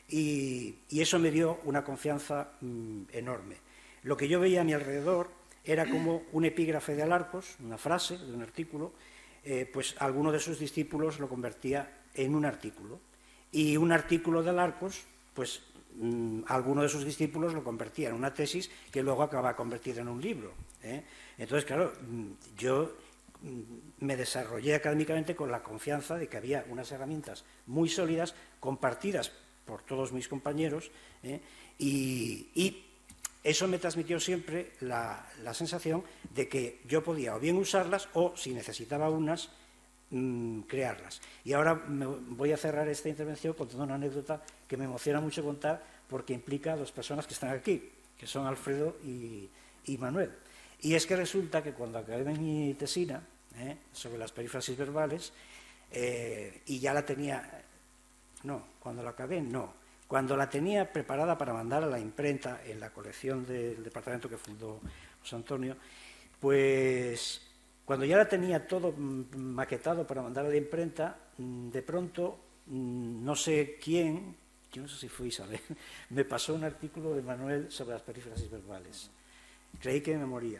Y, y eso me dio una confianza mmm, enorme. Lo que yo veía a mi alrededor era como un epígrafe de Alarcos, una frase de un artículo, eh, pues alguno de sus discípulos lo convertía en un artículo. Y un artículo de Alarcos, pues mmm, alguno de sus discípulos lo convertía en una tesis que luego acaba convertida en un libro, ¿eh? Entonces, claro, yo me desarrollé académicamente con la confianza de que había unas herramientas muy sólidas compartidas por todos mis compañeros, ¿eh? y, y eso me transmitió siempre la, la sensación de que yo podía o bien usarlas o, si necesitaba unas, mmm, crearlas. Y ahora me voy a cerrar esta intervención contando una anécdota que me emociona mucho contar porque implica a dos personas que están aquí, que son Alfredo y, y Manuel. Y es que resulta que cuando acabé mi tesina, ¿eh? sobre las perífrasis verbales, eh, y ya la tenía, no, cuando la acabé, no, cuando la tenía preparada para mandar a la imprenta en la colección del departamento que fundó José Antonio, pues cuando ya la tenía todo maquetado para mandar a la imprenta, de pronto, no sé quién, yo no sé si fue Isabel, me pasó un artículo de Manuel sobre las perífrasis verbales. Creí que me moría.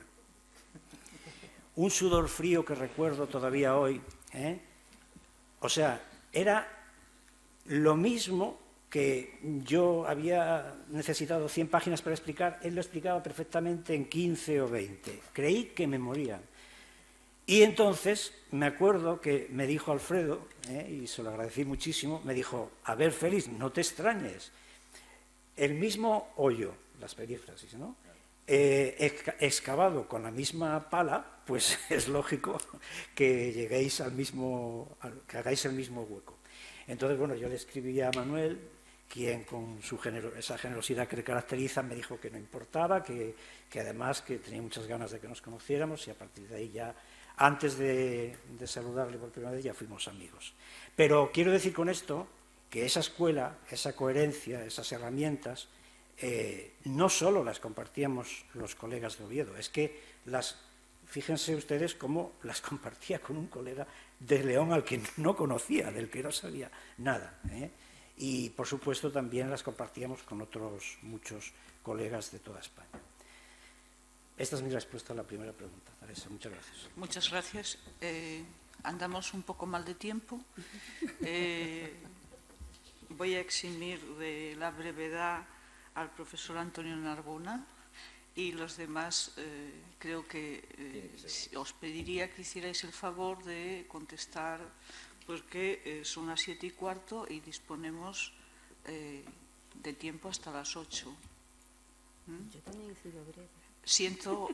Un sudor frío que recuerdo todavía hoy, ¿eh? O sea, era lo mismo que yo había necesitado cien páginas para explicar, él lo explicaba perfectamente en quince o veinte. Creí que me moría. Y entonces me acuerdo que me dijo Alfredo, ¿eh? y se lo agradecí muchísimo, me dijo, a ver, Félix, no te extrañes, el mismo hoyo, las perífrasis, ¿no? Eh, excavado con la misma pala, pues es lógico que lleguéis al mismo, que hagáis el mismo hueco. Entonces, bueno, yo le escribí a Manuel, quien con su genero, esa generosidad que le caracteriza me dijo que no importaba, que, que además que tenía muchas ganas de que nos conociéramos y a partir de ahí ya, antes de, de saludarle por primera vez, ya fuimos amigos. Pero quiero decir con esto que esa escuela, esa coherencia, esas herramientas, Eh, no solo las compartíamos los colegas de Oviedo, es que las, fíjense ustedes cómo las compartía con un colega de León al que no conocía, del que no sabía nada, ¿eh? Y por supuesto también las compartíamos con otros muchos colegas de toda España. Esta es mi respuesta a la primera pregunta, Teresa. Muchas gracias. Muchas gracias. Eh, andamos un poco mal de tiempo. Eh, voy a eximir de la brevedad al profesor Antonio Narbona y los demás eh, creo que eh, os pediría que hicierais el favor de contestar porque eh, son las siete y cuarto y disponemos eh, de tiempo hasta las ocho. ¿Mm? Yo también he sido breve. Siento,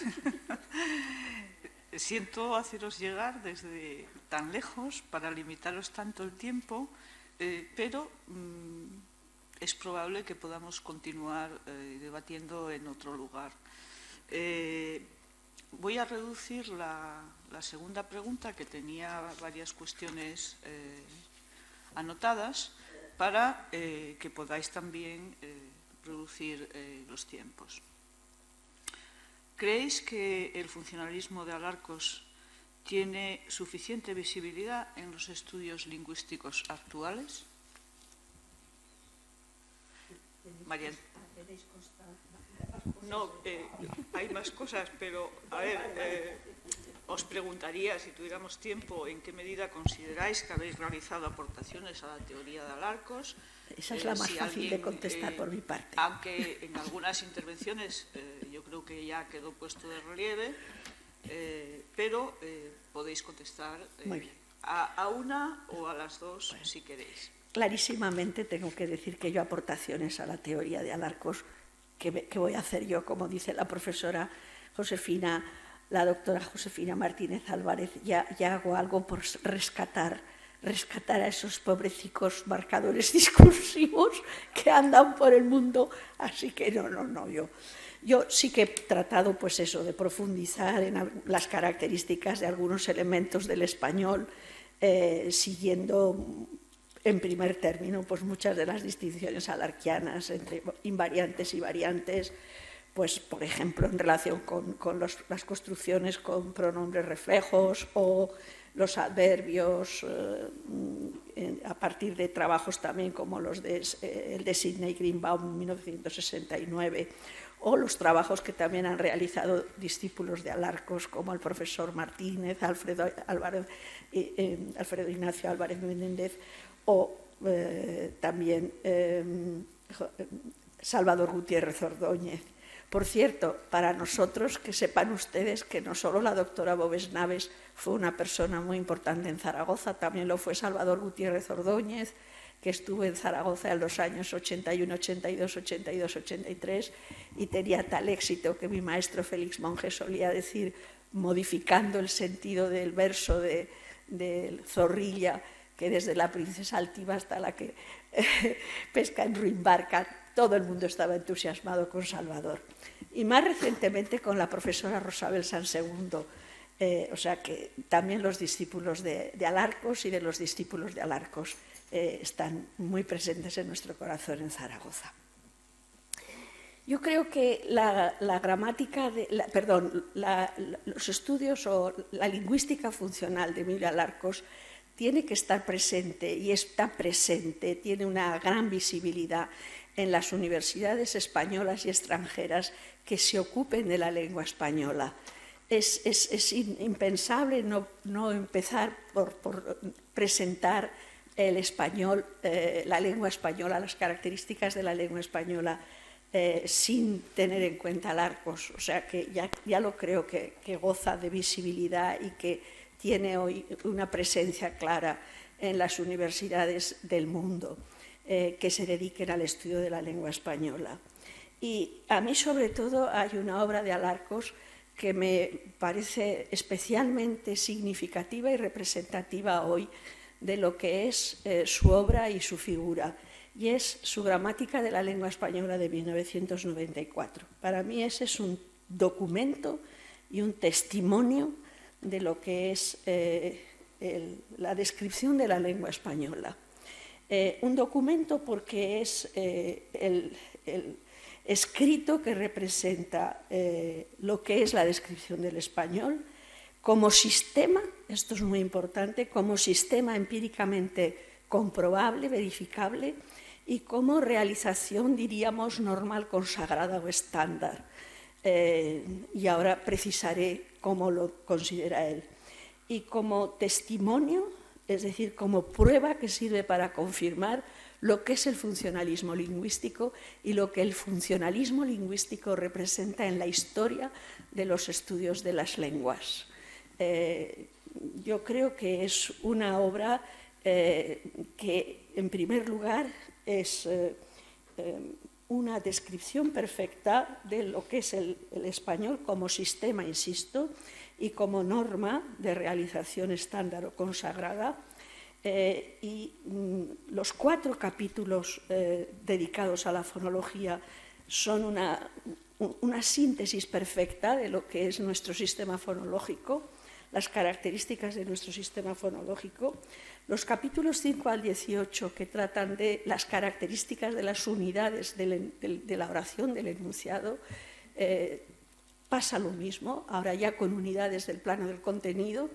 siento haceros llegar desde tan lejos para limitaros tanto el tiempo, eh, pero mmm, es probable que podamos continuar eh, debatiendo en otro lugar. Eh, voy a reducir la, la segunda pregunta, que tenía varias cuestiones eh, anotadas, para eh, que podáis también eh, reducir eh, los tiempos. ¿Creéis que el funcionalismo de Alarcos tiene suficiente visibilidad en los estudios lingüísticos actuales? María. No, eh, hay más cosas, pero a ver, eh, os preguntaría, si tuviéramos tiempo, en qué medida consideráis que habéis realizado aportaciones a la teoría de Alarcos. Esa es la más eh, si fácil alguien, de contestar eh, por mi parte. Aunque en algunas intervenciones eh, yo creo que ya quedó puesto de relieve, eh, pero eh, podéis contestar eh, a, a una o a las dos, bueno, si queréis. Clarísimamente tengo que decir que yo aportaciones a la teoría de Alarcos, que, me, que voy a hacer yo, como dice la profesora Josefina, la doctora Josefina Martínez Álvarez, ya, ya hago algo por rescatar, rescatar a esos pobrecicos marcadores discursivos que andan por el mundo, así que no, no, no, yo... Yo sí que he tratado, pues eso, de profundizar en las características de algunos elementos del español, eh, siguiendo en primer término pues muchas de las distinciones alarquianas entre invariantes y variantes, pues por ejemplo en relación con, con los, las construcciones con pronombres reflejos o los adverbios eh, en, a partir de trabajos también como los de, eh, el de Sidney Greenbaum en mil novecientos sesenta y nueve, o los trabajos que también han realizado discípulos de Alarcos como el profesor Martínez, Alfredo, Álvarez, eh, eh, Alfredo Ignacio Álvarez Menéndez, o eh, también eh, Salvador Gutiérrez Ordóñez. Por cierto, para nosotros, que sepan ustedes que no solo la doctora Bobes Naves fue una persona muy importante en Zaragoza, también lo fue Salvador Gutiérrez Ordóñez, que estuvo en Zaragoza en los años ochenta y uno, ochenta y dos, ochenta y dos, ochenta y tres, y tenía tal éxito que mi maestro Félix Monge solía decir, modificando el sentido del verso de, de Zorrilla, que desde la princesa altiva hasta la que eh, pesca en Ruimbarca, todo el mundo estaba entusiasmado con Salvador. Y más recientemente con la profesora Rosabel Sansegundo, eh, o sea que también los discípulos de, de Alarcos y de los discípulos de Alarcos eh, están muy presentes en nuestro corazón en Zaragoza. Yo creo que la, la gramática, de, la, perdón, la, los estudios o la lingüística funcional de Emilio Alarcos tiene que estar presente y está presente, tiene una gran visibilidad en las universidades españolas y extranjeras que se ocupen de la lengua española. Es, es, es impensable no, no empezar por, por presentar el español, eh, la lengua española, las características de la lengua española, eh, sin tener en cuenta Alarcos. O sea que ya, ya lo creo que, que goza de visibilidad y que tiene hoy una presencia clara en las universidades del mundo eh, que se dediquen al estudio de la lengua española. Y a mí, sobre todo, hay una obra de Alarcos que me parece especialmente significativa y representativa hoy de lo que es eh, su obra y su figura, y es su Gramática de la Lengua Española de mil novecientos noventa y cuatro. Para mí ese es un documento y un testimonio de lo que es eh, el, la descripción de la lengua española. Eh, un documento porque es eh, el, el escrito que representa eh, lo que es la descripción del español como sistema, esto es muy importante, como sistema empíricamente comprobable, verificable, y como realización, diríamos, normal, consagrada o estándar. Eh, y ahora precisaré cómo lo considera él. Y como testimonio, es decir, como prueba que sirve para confirmar lo que es el funcionalismo lingüístico y lo que el funcionalismo lingüístico representa en la historia de los estudios de las lenguas. Eh, yo creo que es una obra eh, que, en primer lugar, es eh, eh, una descripción perfecta de lo que es el, el español como sistema, insisto, y como norma de realización estándar o consagrada. Eh, y mm, los cuatro capítulos eh, dedicados a la fonología son una, una síntesis perfecta de lo que es nuestro sistema fonológico, las características de nuestro sistema fonológico. Los capítulos cinco al dieciocho, que tratan de las características de las unidades de, de, de la oración, del enunciado, eh, pasa lo mismo, ahora ya con unidades del plano del contenido,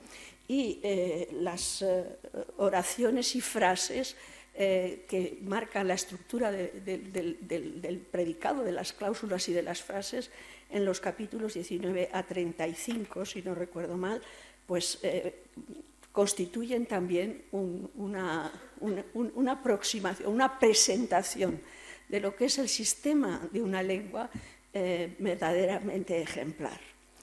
y eh, las eh, oraciones y frases eh, que marcan la estructura de, de, de, del, del predicado, de las cláusulas y de las frases, en los capítulos diecinueve a treinta y cinco, si no recuerdo mal, pues eh, constituyen también un, una, una, una aproximación, una presentación de lo que es el sistema de una lengua eh, verdaderamente ejemplar.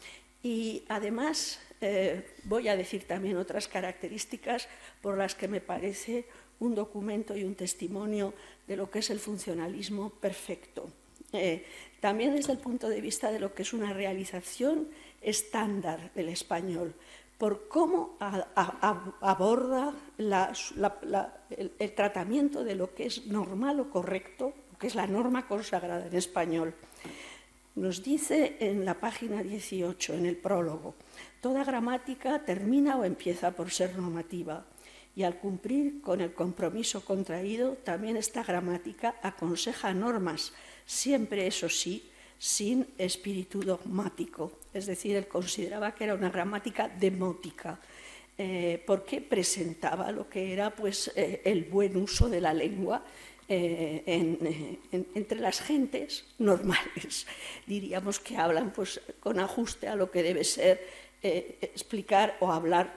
Y además eh, voy a decir también otras características por las que me parece un documento y un testimonio de lo que es el funcionalismo perfecto. Eh, también desde el punto de vista de lo que es una realización estándar del español, por cómo a, a, a, aborda la, la, la, el, el tratamiento de lo que es normal o correcto, lo que es la norma consagrada en español. Nos dice en la página dieciocho, en el prólogo, toda gramática termina o empieza por ser normativa, y al cumplir con el compromiso contraído, también esta gramática aconseja normas, siempre, eso sí, sin espíritu dogmático. Es decir, él consideraba que era una gramática demótica, eh, porque presentaba lo que era pues, eh, el buen uso de la lengua eh, en, en, entre las gentes normales, diríamos, que hablan pues, con ajuste a lo que debe ser eh, explicar o hablar con,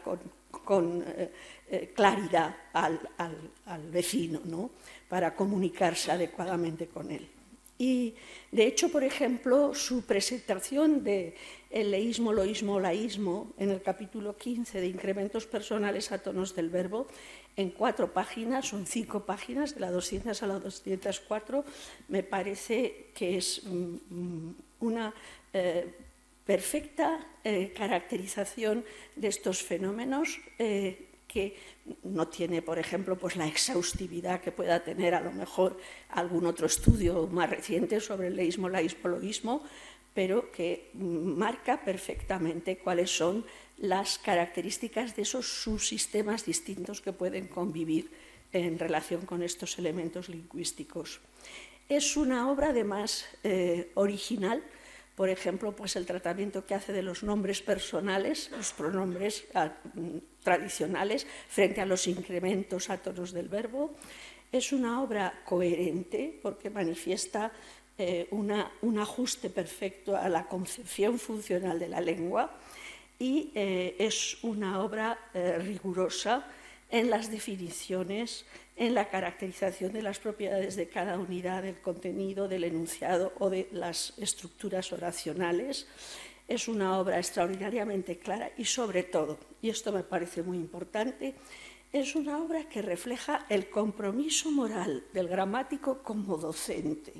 con eh, eh, claridad al, al, al vecino, ¿no?, para comunicarse adecuadamente con él. Y, de hecho, por ejemplo, su presentación de el leísmo, loísmo, laísmo, en el capítulo quince de Incrementos personales a tonos del verbo, en cuatro páginas, son cinco páginas, de la doscientos a la doscientos cuatro, me parece que es um, una eh, perfecta eh, caracterización de estos fenómenos, eh, que no tiene, por ejemplo, pues la exhaustividad que pueda tener a lo mejor algún otro estudio más reciente sobre el leísmo, laísmo, loísmo, pero que marca perfectamente cuáles son las características de esos subsistemas distintos que pueden convivir en relación con estos elementos lingüísticos. Es una obra, además, eh, original. Por ejemplo, pues el tratamiento que hace de los nombres personales, los pronombres a, tradicionales, frente a los incrementos a tonos del verbo. Es una obra coherente porque manifiesta eh, una, un ajuste perfecto a la concepción funcional de la lengua y eh, es una obra eh, rigurosa en las definiciones, en la caracterización de las propiedades de cada unidad del contenido, del enunciado o de las estructuras oracionales. Es una obra extraordinariamente clara y, sobre todo, y esto me parece muy importante, es una obra que refleja el compromiso moral del gramático como docente.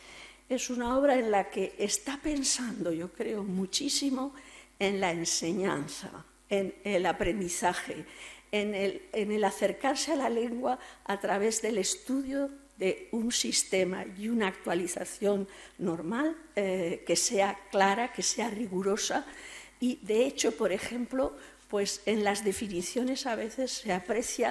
Es una obra en la que está pensando, yo creo, muchísimo en la enseñanza, en el aprendizaje, En el, en el acercarse a la lengua a través del estudio de un sistema y una actualización normal eh, que sea clara, que sea rigurosa y, de hecho, por ejemplo, pues en las definiciones a veces se aprecia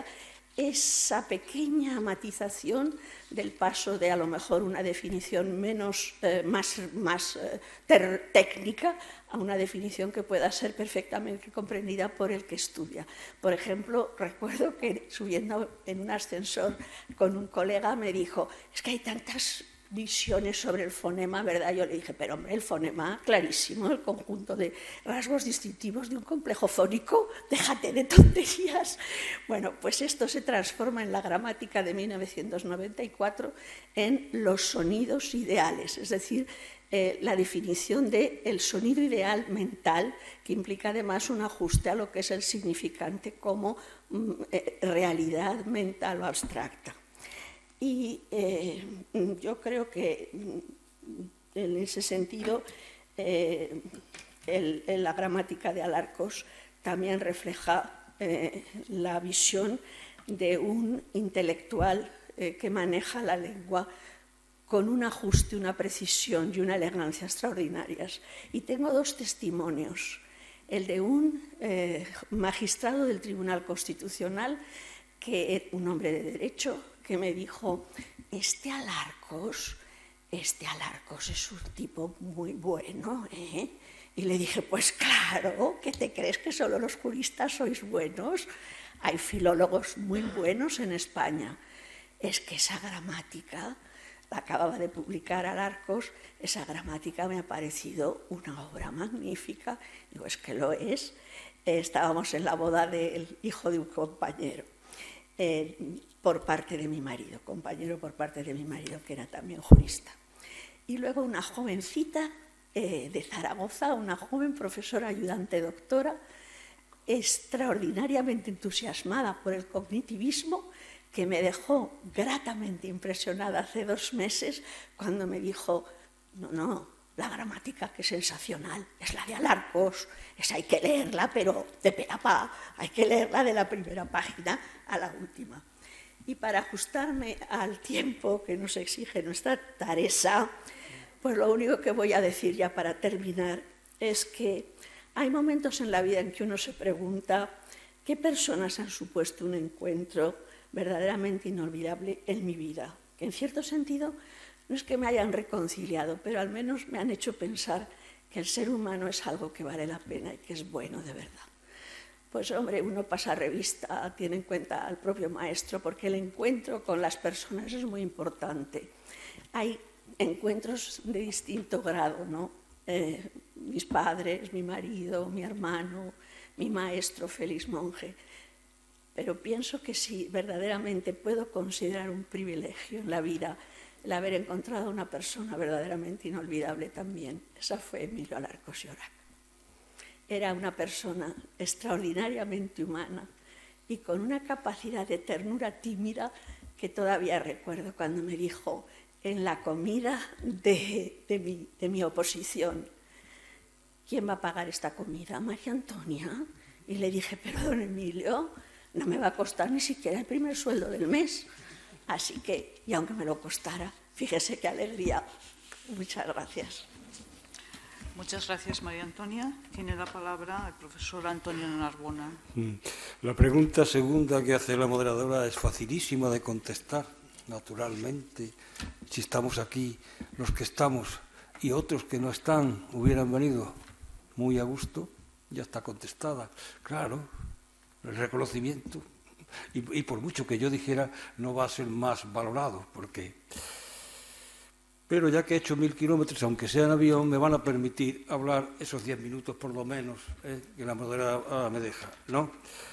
esa pequeña matización del paso de a lo mejor una definición menos, eh, más, más eh, ter, técnica a una definición que pueda ser perfectamente comprendida por el que estudia. Por ejemplo, recuerdo que subiendo en un ascensor con un colega me dijo, es que hay tantas visiones sobre el fonema, ¿verdad? Yo le dije, pero hombre, el fonema, clarísimo, el conjunto de rasgos distintivos de un complejo fónico, déjate de tonterías. Bueno, pues esto se transforma en la gramática de mil novecientos noventa y cuatro en los sonidos ideales, es decir, eh, la definición del sonido ideal mental, que implica además un ajuste a lo que es el significante como mm, eh, realidad mental o abstracta. Y eh, yo creo que en ese sentido eh, el, el, la gramática de Alarcos también refleja eh, la visión de un intelectual eh, que maneja la lengua con un ajuste, una precisión y una elegancia extraordinarias. Y tengo dos testimonios. El de un eh, magistrado del Tribunal Constitucional, que es un hombre de derecho, que me dijo, este Alarcos, este Alarcos es un tipo muy bueno, ¿eh? Y le dije, pues claro, ¿qué te crees que solo los juristas sois buenos? Hay filólogos muy buenos en España. Es que esa gramática, la acababa de publicar Alarcos, esa gramática me ha parecido una obra magnífica. Digo, es que lo es. Eh, estábamos en la boda del hijo de un compañero. Eh, por parte de mi marido, compañero por parte de mi marido, que era también jurista. Y luego una jovencita eh, de Zaragoza, una joven profesora ayudante doctora, extraordinariamente entusiasmada por el cognitivismo, que me dejó gratamente impresionada hace dos meses cuando me dijo, no, no, la gramática, que sensacional, es la de Alarcos, esa hay que leerla, pero de pe a pa, hay que leerla de la primera página a la última. Y para ajustarme al tiempo que nos exige nuestra Teresa, pues lo único que voy a decir ya para terminar es que hay momentos en la vida en que uno se pregunta qué personas han supuesto un encuentro verdaderamente inolvidable en mi vida, que en cierto sentido no es que me hayan reconciliado, pero al menos me han hecho pensar que el ser humano es algo que vale la pena y que es bueno de verdad. Pues hombre, uno pasa revista, tiene en cuenta al propio maestro, porque el encuentro con las personas es muy importante. Hay encuentros de distinto grado, ¿no? Eh, mis padres, mi marido, mi hermano, mi maestro Félix Monge. pero pienso que si verdaderamente puedo considerar un privilegio en la vida el haber encontrado a una persona verdaderamente inolvidable también, esa fue Emilio Alarcos Llorac. Era una persona extraordinariamente humana y con una capacidad de ternura tímida que todavía recuerdo cuando me dijo en la comida de, de, mi, de mi oposición: ¿quién va a pagar esta comida? María Antonia. Y le dije: pero don Emilio, no me va a costar ni siquiera el primer sueldo del mes. Así que, y aunque me lo costara, fíjese qué alegría. Muchas gracias. Muchas gracias, María Antonia. Tiene la palabra el profesor Antonio Narbona. La pregunta segunda que hace la moderadora es facilísima de contestar, naturalmente. Si estamos aquí, los que estamos y otros que no están hubieran venido muy a gusto, ya está contestada. Claro, el reconocimiento. Y, y por mucho que yo dijera, no va a ser más valorado, porque... Pero ya que he hecho mil kilómetros, aunque sea en avión, me van a permitir hablar esos diez minutos por lo menos, eh, que la moderadora me deja, ¿no?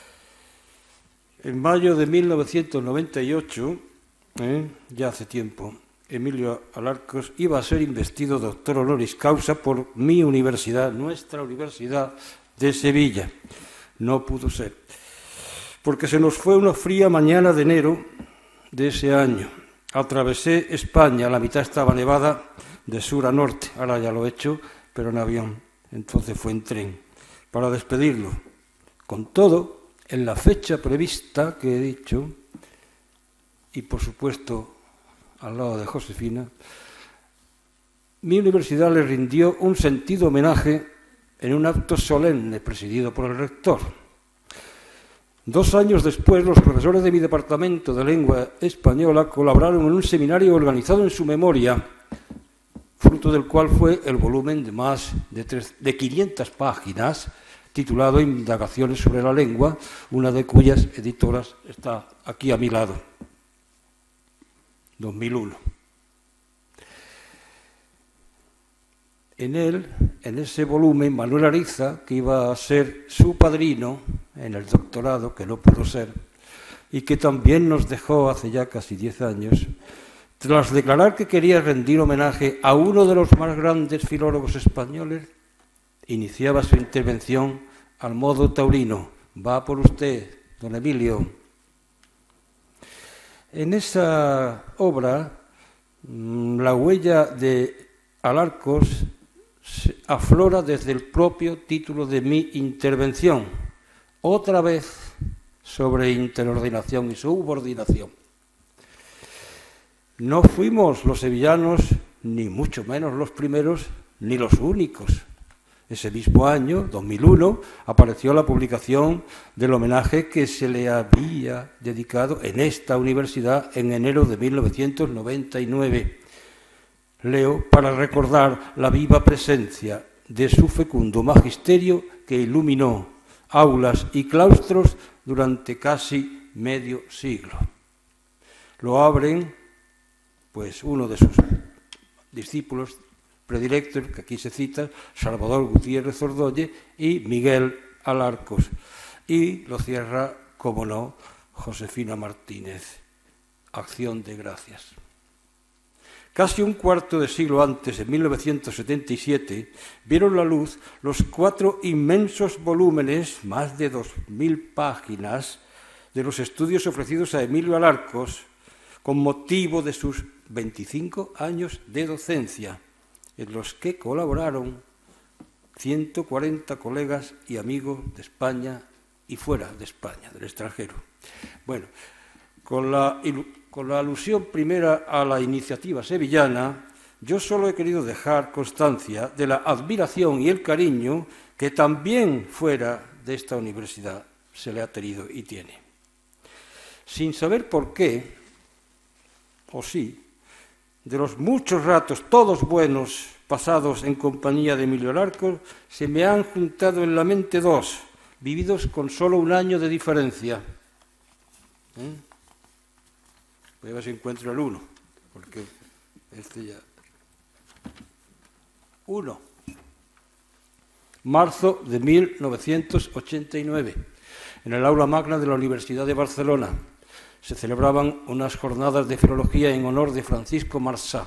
En mayo de mil novecientos noventa y ocho, eh, ya hace tiempo, Emilio Alarcos iba a ser investido doctor honoris causa por mi universidad, nuestra universidad de Sevilla. No pudo ser, porque se nos fue una fría mañana de enero de ese año. Atravesé España, la mitad estaba nevada, de sur a norte, ahora ya lo he hecho, pero en avión, entonces fue en tren, para despedirlo. Con todo, en la fecha prevista que he dicho, y por supuesto al lado de Josefina, mi universidad le rindió un sentido homenaje en un acto solemne presidido por el rector. Dos años después, los profesores de mi departamento de lengua española colaboraron en un seminario organizado en su memoria, fruto del cual fue el volumen de más de, tres, de quinientas páginas, titulado Indagaciones sobre la lengua, una de cuyas editoras está aquí a mi lado, dos mil uno. En él, en ese volumen, Manuel Ariza, que iba a ser su padrino en el doctorado, que no pudo ser, y que también nos dejó hace ya casi diez años, tras declarar que quería rendir homenaje a uno de los más grandes filólogos españoles, iniciaba su intervención al modo taurino: va por usted, don Emilio. En esa obra, la huella de Alarcos aflora desde el propio título de mi intervención, otra vez sobre interordinación y subordinación. No fuimos los sevillanos, ni mucho menos los primeros, ni los únicos. Ese mismo año, dos mil uno, apareció la publicación del homenaje que se le había dedicado en esta universidad en enero de mil novecientos noventa y nueve. Leo: para recordar la viva presencia de su fecundo magisterio que iluminó aulas y claustros durante casi medio siglo. Lo abren, pues, uno de sus discípulos predilectos, que aquí se cita, Salvador Gutiérrez Ordoñez y Miguel Alarcos. Y lo cierra, como no, Josefina Martínez. Acción de gracias. Casi un cuarto de siglo antes, en mil novecientos setenta y siete, vieron la luz los cuatro inmensos volúmenes, más de dos mil páginas, de los estudios ofrecidos a Emilio Alarcos con motivo de sus veinticinco años de docencia, en los que colaboraron ciento cuarenta colegas y amigos de España y fuera de España, del extranjero. Bueno, con la Con la alusión primera a la iniciativa sevillana, yo solo he querido dejar constancia de la admiración y el cariño que también fuera de esta universidad se le ha tenido y tiene. Sin saber por qué, o sí, de los muchos ratos, todos buenos, pasados en compañía de Emilio Alarcos, se me han juntado en la mente dos, vividos con solo un año de diferencia. ¿Eh? Voy a ver si encuentro el uno, porque este ya... Uno. Marzo de mil novecientos ochenta y nueve. en el aula magna de la Universidad de Barcelona. Se celebraban unas jornadas de filología en honor de Francisco Marsá.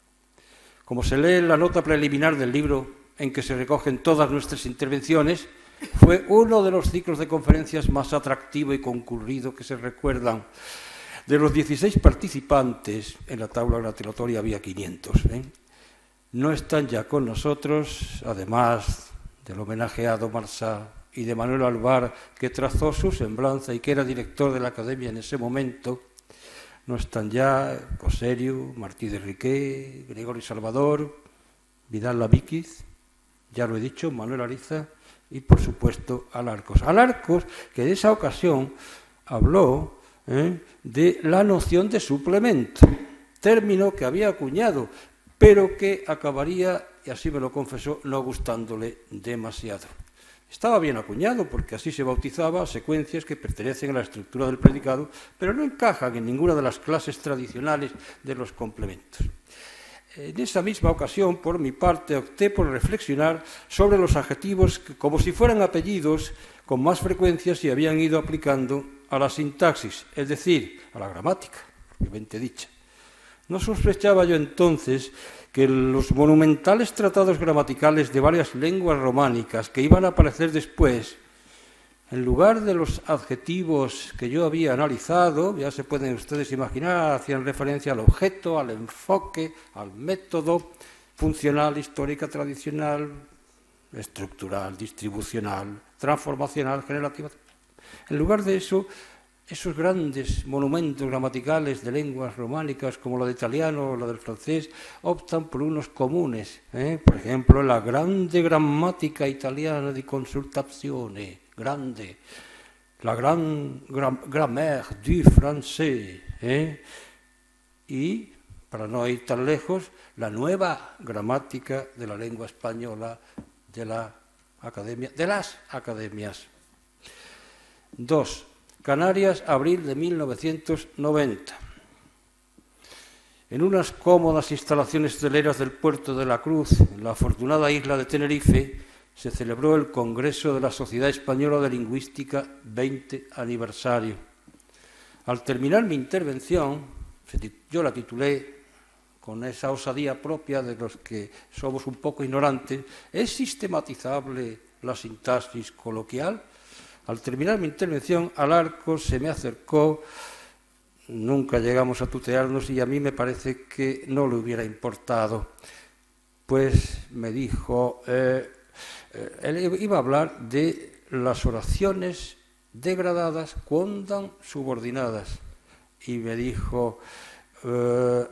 Como se lee en la nota preliminar del libro en que se recogen todas nuestras intervenciones, fue uno de los ciclos de conferencias más atractivo y concurrido que se recuerdan. De los dieciséis participantes, en la tabla gratulatoria había quinientos. ¿eh? No están ya con nosotros, además del homenajeado Marsá y de Manuel Alvar, que trazó su semblanza y que era director de la Academia en ese momento. No están ya Coserio, Martí de Riqué, Gregorio Salvador, Vidal Lavíquiz, ya lo he dicho, Manuel Ariza y, por supuesto, Alarcos. Alarcos, que en esa ocasión habló ¿eh? de la noción de suplemento, término que había acuñado, pero que acabaría, y así me lo confesó, no gustándole demasiado. Estaba bien acuñado, porque así se bautizaba secuencias que pertenecen a la estructura del predicado, pero no encajan en ninguna de las clases tradicionales de los complementos. En esa misma ocasión, por mi parte, opté por reflexionar sobre los adjetivos que, como si fueran apellidos, con más frecuencia se habían ido aplicando a la sintaxis, es decir, a la gramática, propiamente dicha. No sospechaba yo entonces que los monumentales tratados gramaticales de varias lenguas románicas que iban a aparecer después, en lugar de los adjetivos que yo había analizado, ya se pueden ustedes imaginar, hacían referencia al objeto, al enfoque, al método funcional, histórica, tradicional, estructural, distribucional, transformacional, generativa. En lugar de eso, esos grandes monumentos gramaticales de lenguas románicas, como la de italiano o la del francés, optan por unos comunes. ¿eh? Por ejemplo, la grande grammatica italiana di consultazione, grande, la gran gram, grammaire du français, ¿eh? y, para no ir tan lejos, la nueva gramática de la lengua española de, la academia, de las academias. Dos. Canarias, abril de mil novecientos noventa. En unas cómodas instalaciones hoteleras del puerto de la Cruz, en la afortunada isla de Tenerife, se celebró el Congreso de la Sociedad Española de Lingüística veinte aniversario. Al terminar mi intervención, yo la titulé con esa osadía propia de los que somos un poco ignorantes, ¿es sistematizable la sintaxis coloquial? Al terminar mi intervención, Alarcos se me acercó, nunca llegamos a tutearnos y a mí me parece que no le hubiera importado. Pues me dijo, eh, eh, él iba a hablar de las oraciones degradadas cuando subordinadas. Y me dijo, eh,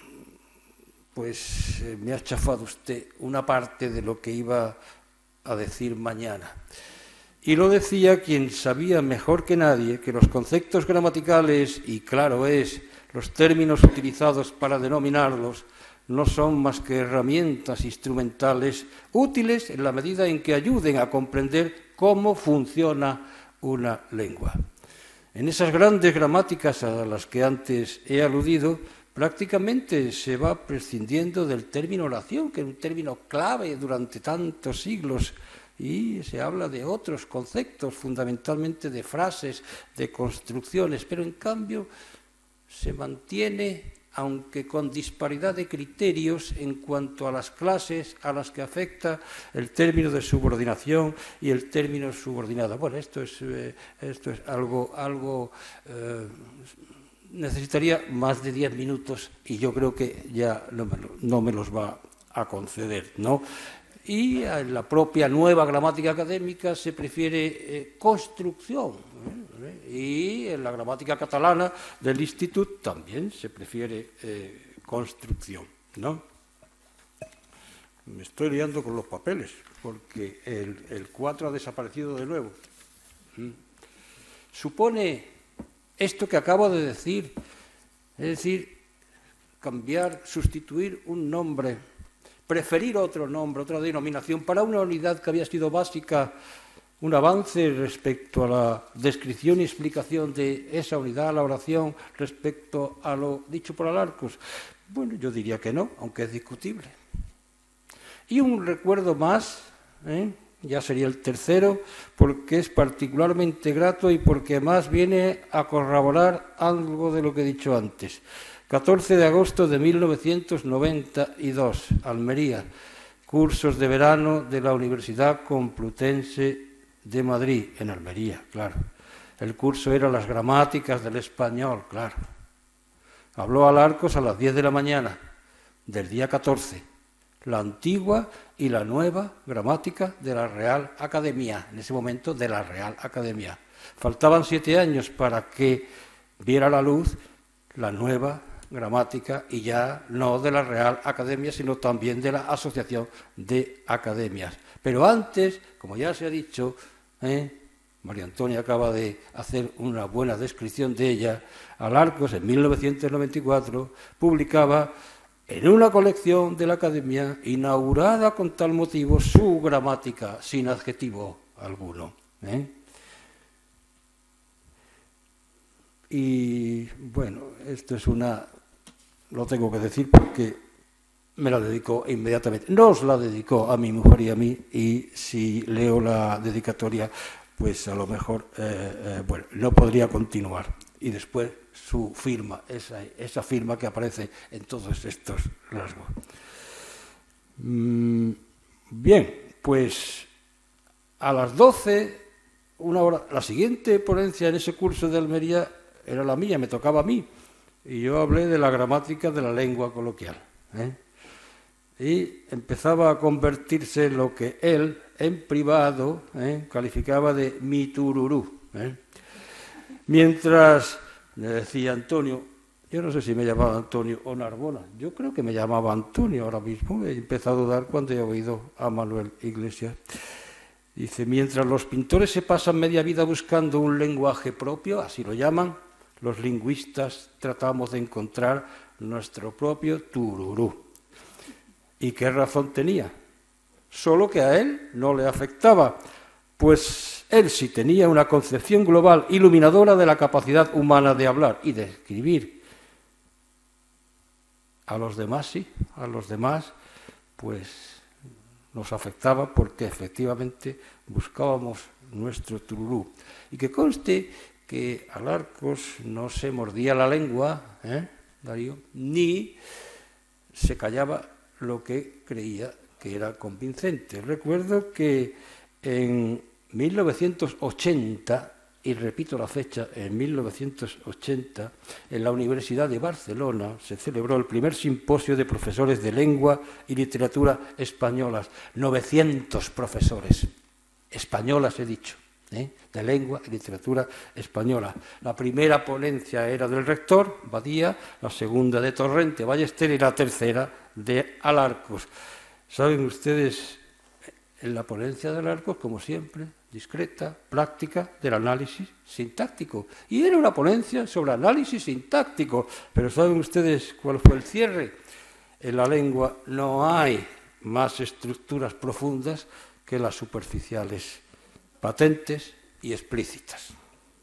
pues eh, me ha chafado usted una parte de lo que iba a decir mañana. Y lo decía quien sabía mejor que nadie que los conceptos gramaticales, y claro es, los términos utilizados para denominarlos, no son más que herramientas instrumentales útiles en la medida en que ayuden a comprender cómo funciona una lengua. En esas grandes gramáticas a las que antes he aludido, prácticamente se va prescindiendo del término oración, que es un término clave durante tantos siglos, y se habla de otros conceptos, fundamentalmente de frases, de construcciones, pero en cambio se mantiene, aunque con disparidad de criterios en cuanto a las clases a las que afecta el término de subordinación y el término subordinado. Bueno, esto es, eh, esto es algo, algo eh, necesitaría más de diez minutos y yo creo que ya no me, lo, no me los va a conceder, ¿no? Y en la propia nueva gramática académica se prefiere eh, construcción, ¿eh? Y en la gramática catalana del Institut también se prefiere eh, construcción, ¿no? Me estoy liando con los papeles, porque el, el cuatro ha desaparecido de nuevo. ¿Mm? Supone esto que acabo de decir, es decir, cambiar, sustituir un nombre, preferir otro nombre, otra denominación, para una unidad que había sido básica, un avance respecto a la descripción y explicación de esa unidad, la oración, respecto a lo dicho por Alarcos. Bueno, yo diría que no, aunque es discutible. Y un recuerdo más, ¿eh? ya sería el tercero, porque es particularmente grato y porque más viene a corroborar algo de lo que he dicho antes. catorce de agosto de mil novecientos noventa y dos, Almería, cursos de verano de la Universidad Complutense de Madrid, en Almería, claro. El curso era las gramáticas del español, claro. Habló Alarcos a las diez de la mañana del día catorce, la antigua y la nueva gramática de la Real Academia, en ese momento de la Real Academia. Faltaban siete años para que viera la luz la nueva gramática, y ya no de la Real Academia, sino también de la Asociación de Academias. Pero antes, como ya se ha dicho, ¿eh? María Antonia acaba de hacer una buena descripción de ella, Alarcos en mil novecientos noventa y cuatro publicaba en una colección de la Academia, inaugurada con tal motivo, su gramática sin adjetivo alguno. ¿eh? Y bueno, esto es una... lo tengo que decir porque me la dedicó inmediatamente. Nos la dedicó a mi mujer y a mí, y si leo la dedicatoria, pues a lo mejor, eh, eh, bueno, no podría continuar. Y después su firma, esa, esa firma que aparece en todos estos rasgos. Mm, bien, pues a las doce, una hora, la siguiente ponencia en ese curso de Almería era la mía, me tocaba a mí. Y yo hablé de la gramática de la lengua coloquial. ¿eh? Y empezaba a convertirse en lo que él, en privado, ¿eh? calificaba de mi tururú. ¿eh? Mientras le decía Antonio, yo no sé si me llamaba Antonio o Narbona, yo creo que me llamaba Antonio ahora mismo, he empezado a dudar cuando he oído a Manuel Iglesias. Dice, mientras los pintores se pasan media vida buscando un lenguaje propio, así lo llaman, los lingüistas tratamos de encontrar nuestro propio tururú. ¿Y qué razón tenía? Solo que a él no le afectaba, pues él sí tenía una concepción global iluminadora de la capacidad humana de hablar y de escribir. A los demás sí, a los demás pues nos afectaba porque efectivamente buscábamos nuestro tururú. Y que conste que Alarcos no se mordía la lengua, ¿eh, Darío? Ni se callaba lo que creía que era convincente. Recuerdo que en mil novecientos ochenta, y repito la fecha, en mil novecientos ochenta, en la Universidad de Barcelona se celebró el primer simposio de profesores de lengua y literatura españolas. novecientos profesores, españolas he dicho, ¿eh? de lengua y literatura española. La primera ponencia era del rector, Badía, la segunda de Torrente Ballester y la tercera de Alarcos. ¿Saben ustedes, en la ponencia de Alarcos, como siempre, discreta, práctica del análisis sintáctico? Y era una ponencia sobre análisis sintáctico. Pero ¿saben ustedes cuál fue el cierre? En la lengua no hay más estructuras profundas que las superficiales, patentes y explícitas.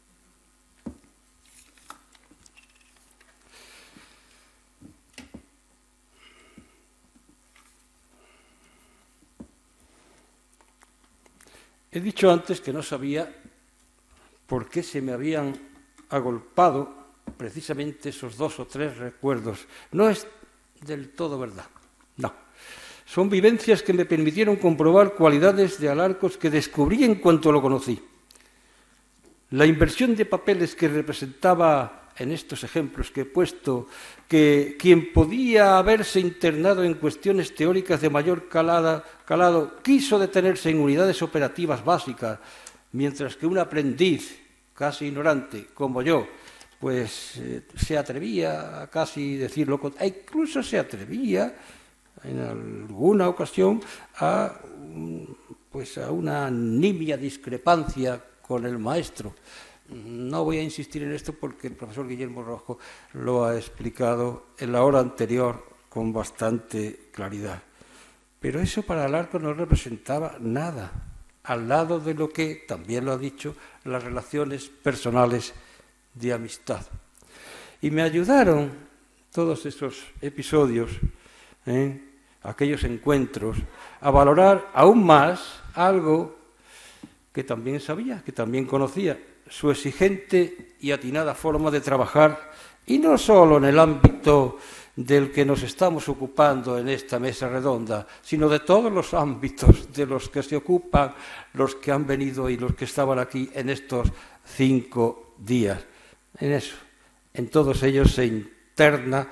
He dicho antes que no sabía por qué se me habían agolpado precisamente esos dos o tres recuerdos. No es del todo verdad, no. Son vivencias que me permitieron comprobar cualidades de Alarcos que descubrí en cuanto lo conocí. La inversión de papeles que representaba en estos ejemplos que he puesto, que quien podía haberse internado en cuestiones teóricas de mayor calada, calado quiso detenerse en unidades operativas básicas, mientras que un aprendiz casi ignorante como yo, pues eh, se atrevía a casi decirlo, e incluso se atrevía en alguna ocasión a, pues a una nimia discrepancia con el maestro. No voy a insistir en esto porque el profesor Guillermo Rojo lo ha explicado en la hora anterior con bastante claridad. Pero eso para Alarcos no representaba nada, al lado de lo que, también lo ha dicho, las relaciones personales de amistad. Y me ayudaron todos esos episodios, ¿eh? aquellos encuentros, a valorar aún más algo que también sabía, que también conocía, su exigente y atinada forma de trabajar, y no solo en el ámbito del que nos estamos ocupando en esta mesa redonda, sino de todos los ámbitos de los que se ocupan los que han venido y los que estaban aquí en estos cinco días. En eso, en todos ellos se interna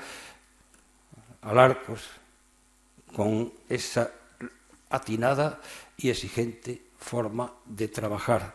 Alarcos con esa atinada y exigente forma de trabajar.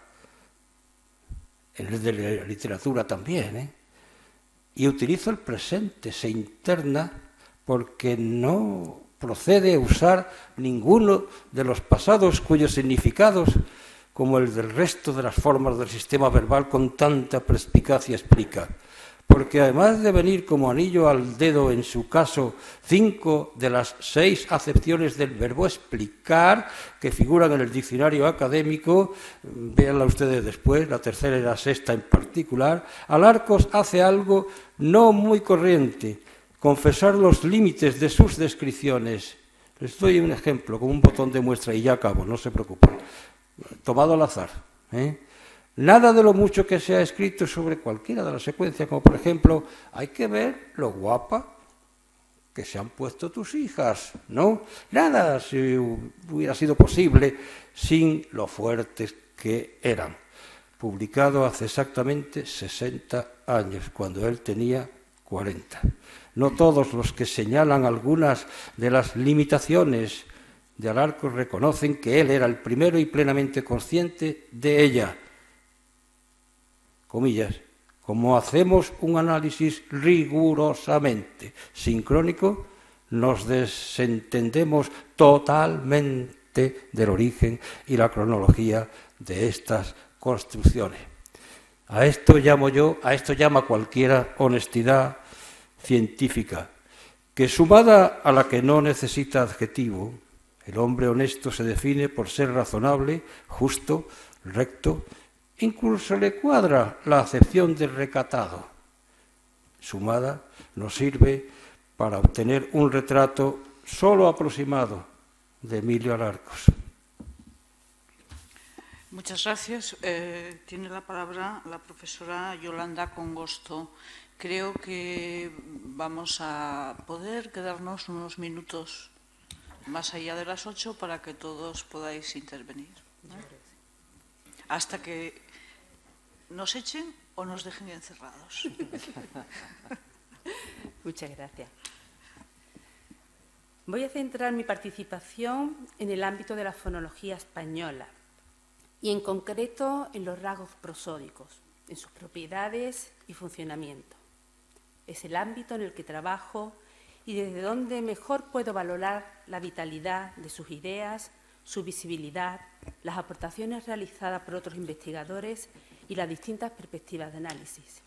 En el de la literatura también, ¿eh? Y utilizo el presente, se interna porque no procede a usar ninguno de los pasados cuyos significados, como el del resto de las formas del sistema verbal, con tanta perspicacia explica. Porque además de venir como anillo al dedo en su caso cinco de las seis acepciones del verbo explicar que figuran en el diccionario académico, véanla ustedes después, la tercera y la sexta en particular, Alarcos hace algo no muy corriente, confesar los límites de sus descripciones. Les doy un ejemplo con un botón de muestra y ya acabo, no se preocupen. Tomado al azar, ¿eh? Nada de lo mucho que se ha escrito sobre cualquiera de las secuencias, como por ejemplo, hay que ver lo guapa que se han puesto tus hijas, ¿no? Nada si hubiera sido posible sin lo fuertes que eran. Publicado hace exactamente sesenta años, cuando él tenía cuarenta. No todos los que señalan algunas de las limitaciones de Alarcos reconocen que él era el primero y plenamente consciente de ella. Comillas, como hacemos un análisis rigurosamente sincrónico, nos desentendemos totalmente del origen y la cronología de estas construcciones. A esto llamo yo, a esto llama cualquiera honestidad científica, que sumada a la que no necesita adjetivo, el hombre honesto se define por ser razonable, justo, recto. Incluso le cuadra la acepción de recatado. Sumada nos sirve para obtener un retrato solo aproximado de Emilio Alarcos. Muchas gracias. Eh, tiene la palabra la profesora Yolanda Congosto. Creo que vamos a poder quedarnos unos minutos más allá de las ocho para que todos podáis intervenir, ¿no? Hasta que nos echen o nos dejen encerrados. Muchas gracias. Voy a centrar mi participación en el ámbito de la fonología española y en concreto en los rasgos prosódicos, en sus propiedades y funcionamiento. Es el ámbito en el que trabajo y desde donde mejor puedo valorar la vitalidad de sus ideas, su visibilidad, las aportaciones realizadas por otros investigadores y las distintas perspectivas de análisis.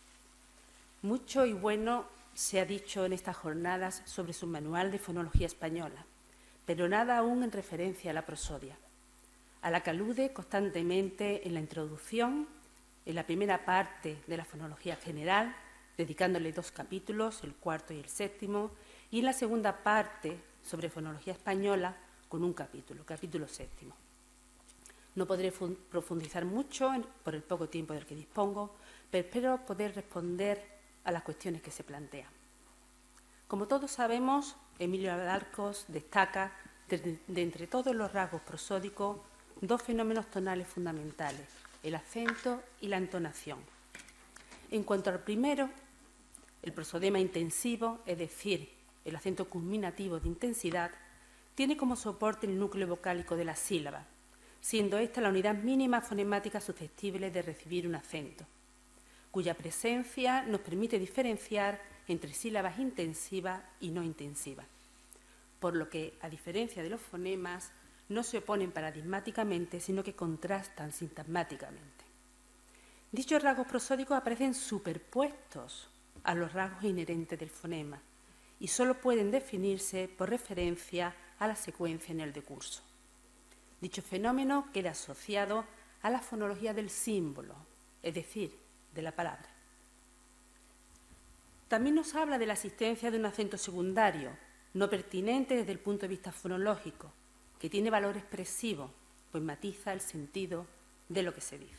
Mucho y bueno se ha dicho en estas jornadas sobre su manual de fonología española, pero nada aún en referencia a la prosodia, a la que alude constantemente en la introducción, en la primera parte de la fonología general, dedicándole dos capítulos, el cuarto y el séptimo, y en la segunda parte sobre fonología española con un capítulo, capítulo séptimo. No podré profundizar mucho por el poco tiempo del que dispongo, pero espero poder responder a las cuestiones que se plantean. Como todos sabemos, Emilio Alarcos destaca, de, de entre todos los rasgos prosódicos, dos fenómenos tonales fundamentales, el acento y la entonación. En cuanto al primero, el prosodema intensivo, es decir, el acento culminativo de intensidad, tiene como soporte el núcleo vocálico de la sílaba, siendo esta la unidad mínima fonemática susceptible de recibir un acento, cuya presencia nos permite diferenciar entre sílabas intensivas y no intensivas, por lo que, a diferencia de los fonemas, no se oponen paradigmáticamente, sino que contrastan sintagmáticamente. Dichos rasgos prosódicos aparecen superpuestos a los rasgos inherentes del fonema y solo pueden definirse por referencia a la secuencia en el decurso. Dicho fenómeno queda asociado a la fonología del símbolo, es decir, de la palabra. También nos habla de la existencia de un acento secundario, no pertinente desde el punto de vista fonológico, que tiene valor expresivo, pues matiza el sentido de lo que se dice.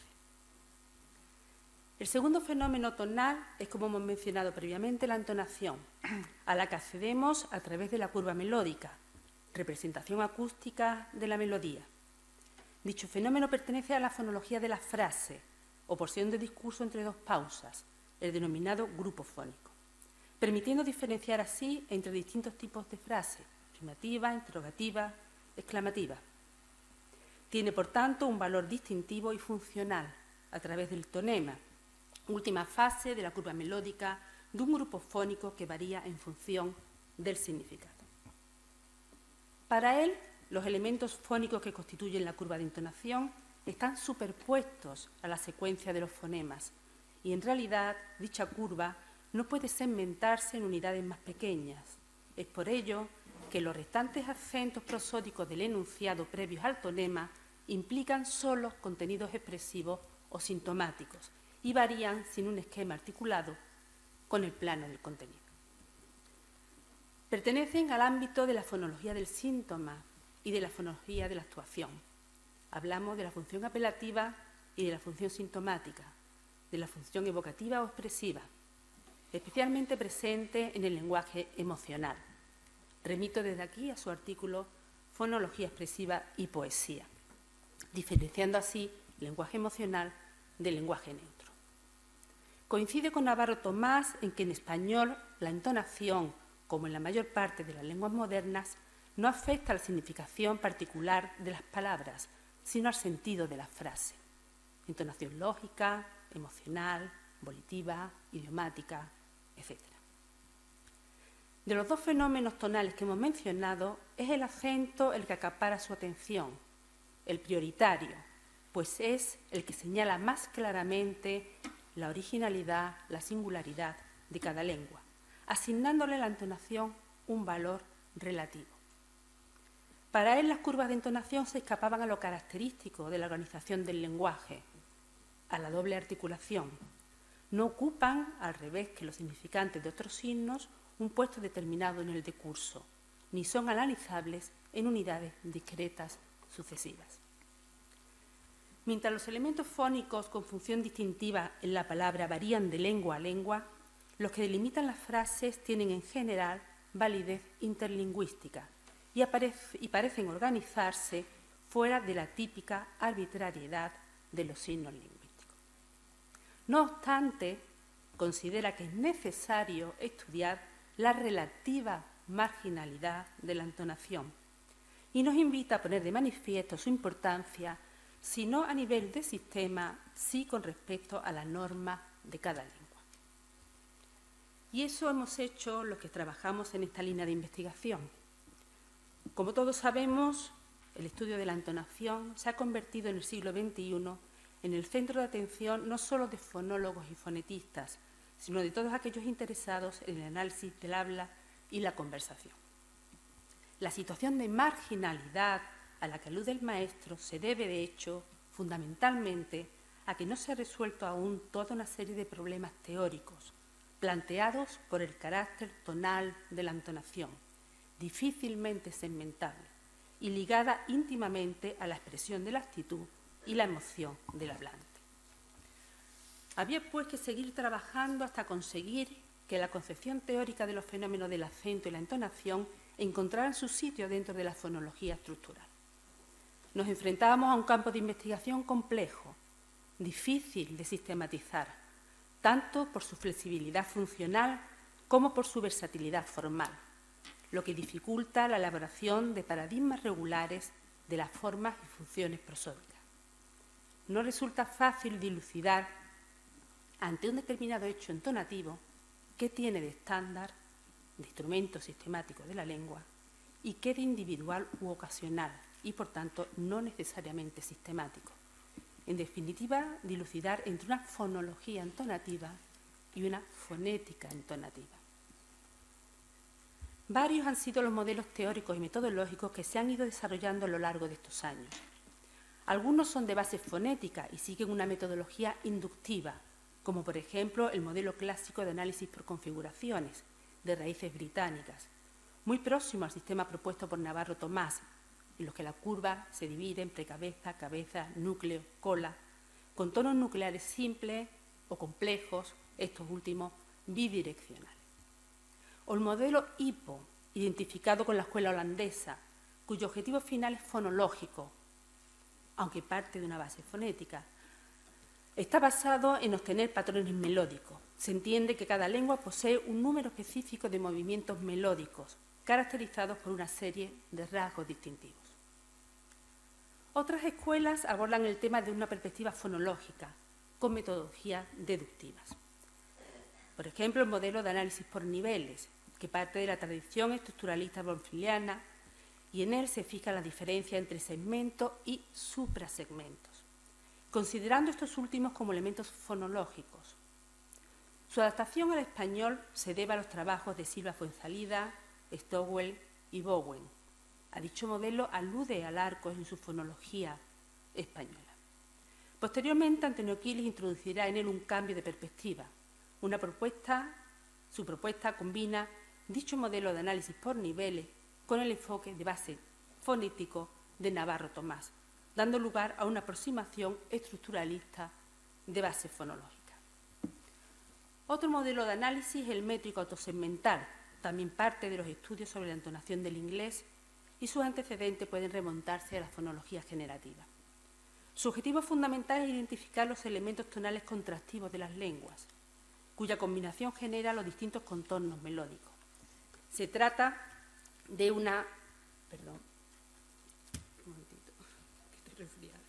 El segundo fenómeno tonal es, como hemos mencionado previamente, la entonación, a la que accedemos a través de la curva melódica, representación acústica de la melodía. Dicho fenómeno pertenece a la fonología de la frase, o porción de discurso entre dos pausas, el denominado grupo fónico, permitiendo diferenciar así entre distintos tipos de frase, afirmativa, interrogativa, exclamativa. Tiene, por tanto, un valor distintivo y funcional a través del tonema, última fase de la curva melódica de un grupo fónico que varía en función del significado. Para él, los elementos fónicos que constituyen la curva de entonación están superpuestos a la secuencia de los fonemas y, en realidad, dicha curva no puede segmentarse en unidades más pequeñas. Es por ello que los restantes acentos prosódicos del enunciado previos al tonema implican solo contenidos expresivos o sintomáticos y varían sin un esquema articulado con el plano del contenido. Pertenecen al ámbito de la fonología del síntoma y de la fonología de la actuación. Hablamos de la función apelativa y de la función sintomática, de la función evocativa o expresiva, especialmente presente en el lenguaje emocional. Remito desde aquí a su artículo Fonología expresiva y poesía, diferenciando así el lenguaje emocional del lenguaje neutro. Coincide con Navarro Tomás en que en español la entonación, como en la mayor parte de las lenguas modernas, no afecta a la significación particular de las palabras, sino al sentido de la frase. Entonación lógica, emocional, volitiva, idiomática, etcétera. De los dos fenómenos tonales que hemos mencionado, es el acento el que acapara su atención, el prioritario, pues es el que señala más claramente la originalidad, la singularidad de cada lengua, asignándole a la entonación un valor relativo. Para él, las curvas de entonación se escapaban a lo característico de la organización del lenguaje, a la doble articulación. No ocupan, al revés que los significantes de otros signos, un puesto determinado en el decurso, ni son analizables en unidades discretas sucesivas. Mientras los elementos fónicos con función distintiva en la palabra varían de lengua a lengua, los que delimitan las frases tienen en general validez interlingüística y, aparece, y parecen organizarse fuera de la típica arbitrariedad de los signos lingüísticos. No obstante, considera que es necesario estudiar la relativa marginalidad de la entonación y nos invita a poner de manifiesto su importancia, si no a nivel de sistema, sí con respecto a la norma de cada lengua. Y eso hemos hecho los que trabajamos en esta línea de investigación. Como todos sabemos, el estudio de la entonación se ha convertido en el siglo veintiuno en el centro de atención no solo de fonólogos y fonetistas, sino de todos aquellos interesados en el análisis del habla y la conversación. La situación de marginalidad a la que alude el maestro se debe, de hecho, fundamentalmente a que no se ha resuelto aún toda una serie de problemas teóricos planteados por el carácter tonal de la entonación, difícilmente segmentable y ligada íntimamente a la expresión de la actitud y la emoción del hablante. Había, pues, que seguir trabajando hasta conseguir que la concepción teórica de los fenómenos del acento y la entonación encontraran su sitio dentro de la fonología estructural. Nos enfrentábamos a un campo de investigación complejo, difícil de sistematizar, tanto por su flexibilidad funcional como por su versatilidad formal, lo que dificulta la elaboración de paradigmas regulares de las formas y funciones prosódicas. No resulta fácil dilucidar ante un determinado hecho entonativo qué tiene de estándar, de instrumento sistemático de la lengua, y qué de individual u ocasional, y por tanto no necesariamente sistemático. En definitiva, dilucidar entre una fonología entonativa y una fonética entonativa. Varios han sido los modelos teóricos y metodológicos que se han ido desarrollando a lo largo de estos años. Algunos son de base fonética y siguen una metodología inductiva, como por ejemplo el modelo clásico de análisis por configuraciones, de raíces británicas, muy próximo al sistema propuesto por Navarro Tomás, en los que la curva se divide entre cabeza, cabeza, núcleo, cola, con tonos nucleares simples o complejos, estos últimos bidireccionales. O el modelo Hippo, identificado con la escuela holandesa, cuyo objetivo final es fonológico, aunque parte de una base fonética. Está basado en obtener patrones melódicos. Se entiende que cada lengua posee un número específico de movimientos melódicos, caracterizados por una serie de rasgos distintivos. Otras escuelas abordan el tema desde una perspectiva fonológica, con metodologías deductivas. Por ejemplo, el modelo de análisis por niveles, que parte de la tradición estructuralista bonfiliana, y en él se fija la diferencia entre segmentos y suprasegmentos, considerando estos últimos como elementos fonológicos. Su adaptación al español se debe a los trabajos de Silva Fuenzalida, Stowell y Bowen. A dicho modelo alude a Alarcos en su fonología española. Posteriormente, Antonio Quiles introducirá en él un cambio de perspectiva. Una propuesta, su propuesta combina dicho modelo de análisis por niveles con el enfoque de base fonético de Navarro Tomás, dando lugar a una aproximación estructuralista de base fonológica. Otro modelo de análisis es el métrico autosegmental, también parte de los estudios sobre la entonación del inglés, y sus antecedentes pueden remontarse a la fonología generativa. Su objetivo fundamental es identificar los elementos tonales contrastivos de las lenguas, cuya combinación genera los distintos contornos melódicos. Se trata de una... Perdón. Un momentito, que estoy resfriada.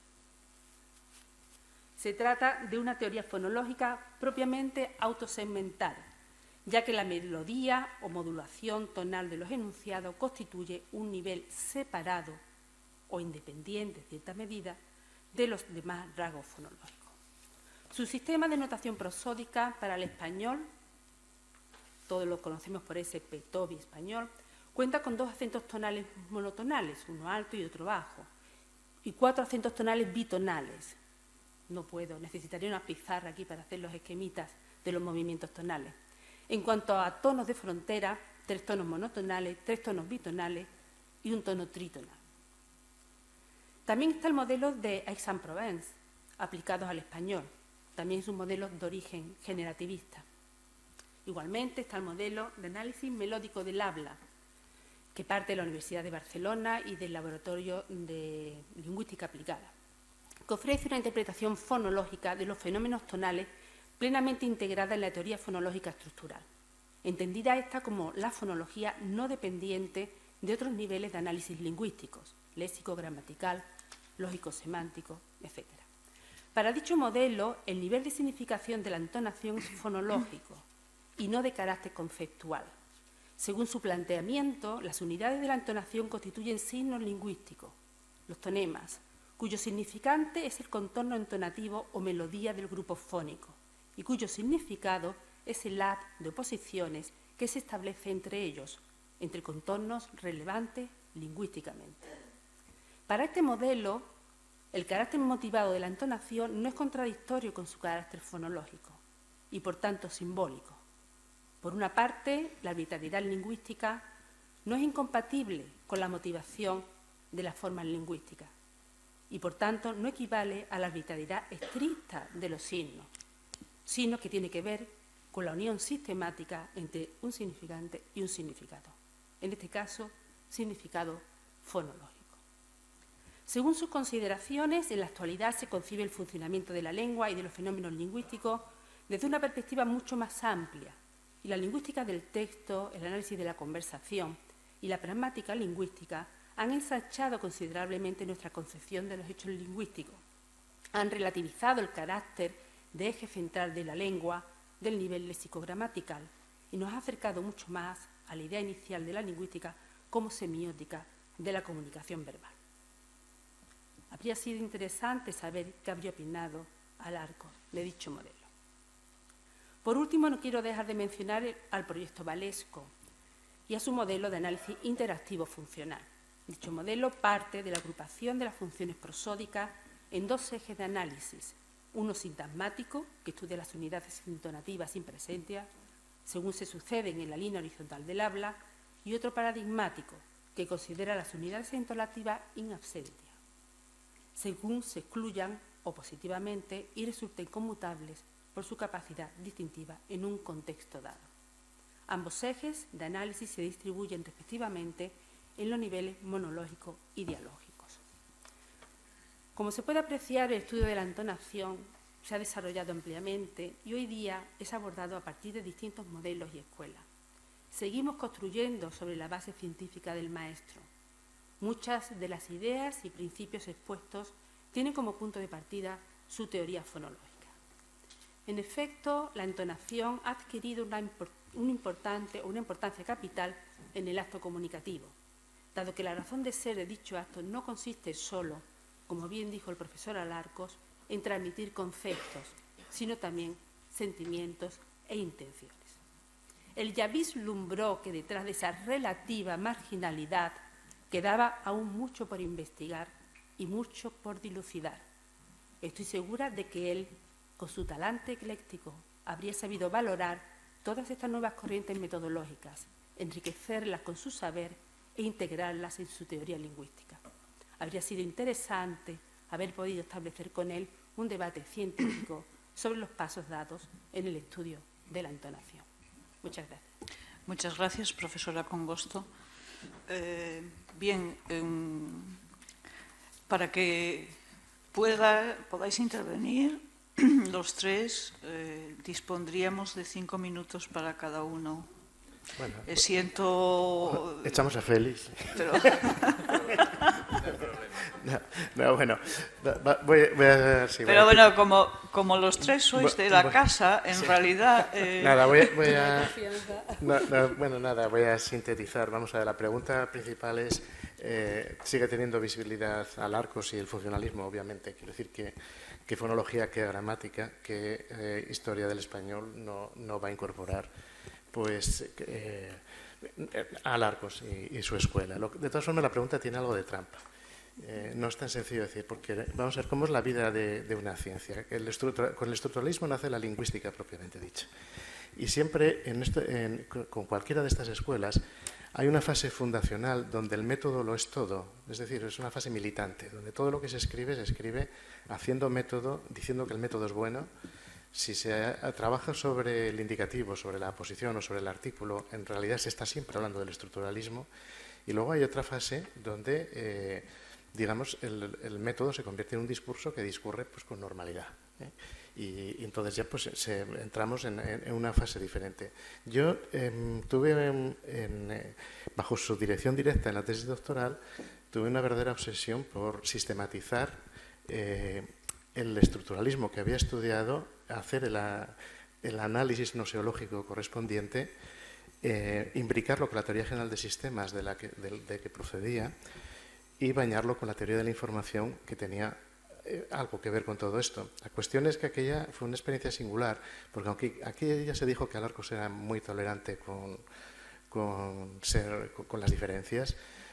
Se trata de una teoría fonológica propiamente autosegmental, ya que la melodía o modulación tonal de los enunciados constituye un nivel separado o independiente, en cierta medida, de los demás rasgos fonológicos. Su sistema de notación prosódica para el español, todos lo conocemos por ese Petobi español, cuenta con dos acentos tonales monotonales, uno alto y otro bajo, y cuatro acentos tonales bitonales. No puedo, necesitaría una pizarra aquí para hacer los esquemitas de los movimientos tonales. En cuanto a tonos de frontera, tres tonos monotonales, tres tonos bitonales y un tono tritonal. También está el modelo de Aix-en-Provence, aplicados al español. También es un modelo de origen generativista. Igualmente está el modelo de análisis melódico del habla, que parte de la Universidad de Barcelona y del Laboratorio de Lingüística Aplicada, que ofrece una interpretación fonológica de los fenómenos tonales plenamente integrada en la teoría fonológica estructural, entendida esta como la fonología no dependiente de otros niveles de análisis lingüísticos, léxico, gramatical, lógico-semántico, etcétera. Para dicho modelo, el nivel de significación de la entonación es fonológico y no de carácter conceptual. Según su planteamiento, las unidades de la entonación constituyen signos lingüísticos, los tonemas, cuyo significante es el contorno entonativo o melodía del grupo fónico, y cuyo significado es el haz de oposiciones que se establece entre ellos, entre contornos relevantes lingüísticamente. Para este modelo, el carácter motivado de la entonación no es contradictorio con su carácter fonológico y, por tanto, simbólico. Por una parte, la arbitrariedad lingüística no es incompatible con la motivación de las formas lingüísticas y, por tanto, no equivale a la arbitrariedad estricta de los signos, signos que tiene que ver con la unión sistemática entre un significante y un significado, en este caso, significado fonológico. Según sus consideraciones, en la actualidad se concibe el funcionamiento de la lengua y de los fenómenos lingüísticos desde una perspectiva mucho más amplia, y la lingüística del texto, el análisis de la conversación y la pragmática lingüística han ensanchado considerablemente nuestra concepción de los hechos lingüísticos, han relativizado el carácter de eje central de la lengua del nivel léxico-gramatical y nos ha acercado mucho más a la idea inicial de la lingüística como semiótica de la comunicación verbal. Habría sido interesante saber qué habría opinado Alarcos de dicho modelo. Por último, no quiero dejar de mencionar al proyecto Valesco y a su modelo de análisis interactivo funcional. Dicho modelo parte de la agrupación de las funciones prosódicas en dos ejes de análisis, uno sintagmático, que estudia las unidades intonativas sin presencia, según se suceden en la línea horizontal del habla, y otro paradigmático, que considera las unidades entonativas in absentia, según se excluyan o positivamente y resulten conmutables por su capacidad distintiva en un contexto dado. Ambos ejes de análisis se distribuyen respectivamente en los niveles monológicos y dialógicos. Como se puede apreciar, el estudio de la entonación se ha desarrollado ampliamente y hoy día es abordado a partir de distintos modelos y escuelas. Seguimos construyendo sobre la base científica del maestro. Muchas de las ideas y principios expuestos tienen como punto de partida su teoría fonológica. En efecto, la entonación ha adquirido una, import un importante, una importancia capital en el acto comunicativo, dado que la razón de ser de dicho acto no consiste solo, como bien dijo el profesor Alarcos, en transmitir conceptos, sino también sentimientos e intenciones. Él ya vislumbró que detrás de esa relativa marginalidad quedaba aún mucho por investigar y mucho por dilucidar. Estoy segura de que él, con su talante ecléctico, habría sabido valorar todas estas nuevas corrientes metodológicas, enriquecerlas con su saber e integrarlas en su teoría lingüística. Habría sido interesante haber podido establecer con él un debate científico sobre los pasos dados en el estudio de la entonación. Muchas gracias. Muchas gracias, profesora Congosto. Eh, bien, eh, para que pueda, podáis intervenir, los tres eh, dispondríamos de cinco minutos para cada uno. Bueno, eh, siento... Echamos a Félix. Pero... no, no, bueno, voy, voy a... Sí, Pero voy a... bueno, como, como los tres sois de la casa, en sí. realidad... Eh... Nada, voy, voy a... No, no, bueno, nada, voy a sintetizar. Vamos a ver, la pregunta principal es... Eh, sigue teniendo visibilidad Alarcos y el funcionalismo, obviamente. Quiero decir que, que fonología, que gramática, que eh, historia del español no, no va a incorporar pues eh, Alarcos y, y su escuela. Lo, de todas formas, la pregunta tiene algo de trampa. Eh, no es tan sencillo decir, porque vamos a ver cómo es la vida de, de una ciencia. El con el estructuralismo nace la lingüística propiamente dicha. Y siempre, en esto, en, con cualquiera de estas escuelas, hay una fase fundacional donde el método lo es todo, es decir, es una fase militante, donde todo lo que se escribe, se escribe haciendo método, diciendo que el método es bueno. Si se trabaja sobre el indicativo, sobre la posición o sobre el artículo, en realidad se está siempre hablando del estructuralismo. Y luego hay otra fase donde, eh, digamos, el, el método se convierte en un discurso que discurre pues, con normalidad, ¿eh? Y, y entonces ya pues, se, entramos en, en una fase diferente. Yo eh, tuve, en, en, eh, bajo su dirección directa en la tesis doctoral, tuve una verdadera obsesión por sistematizar eh, el estructuralismo que había estudiado, hacer el, el análisis noseológico correspondiente, eh, imbricarlo con la teoría general de sistemas de la que, de, de que procedía y bañarlo con la teoría de la información que tenía eh, algo que ver con todo esto. La cuestión es que aquella fue una experiencia singular, porque aunque aquí ya se dijo que Alarcos era muy tolerante con, con, ser, con, con las diferencias,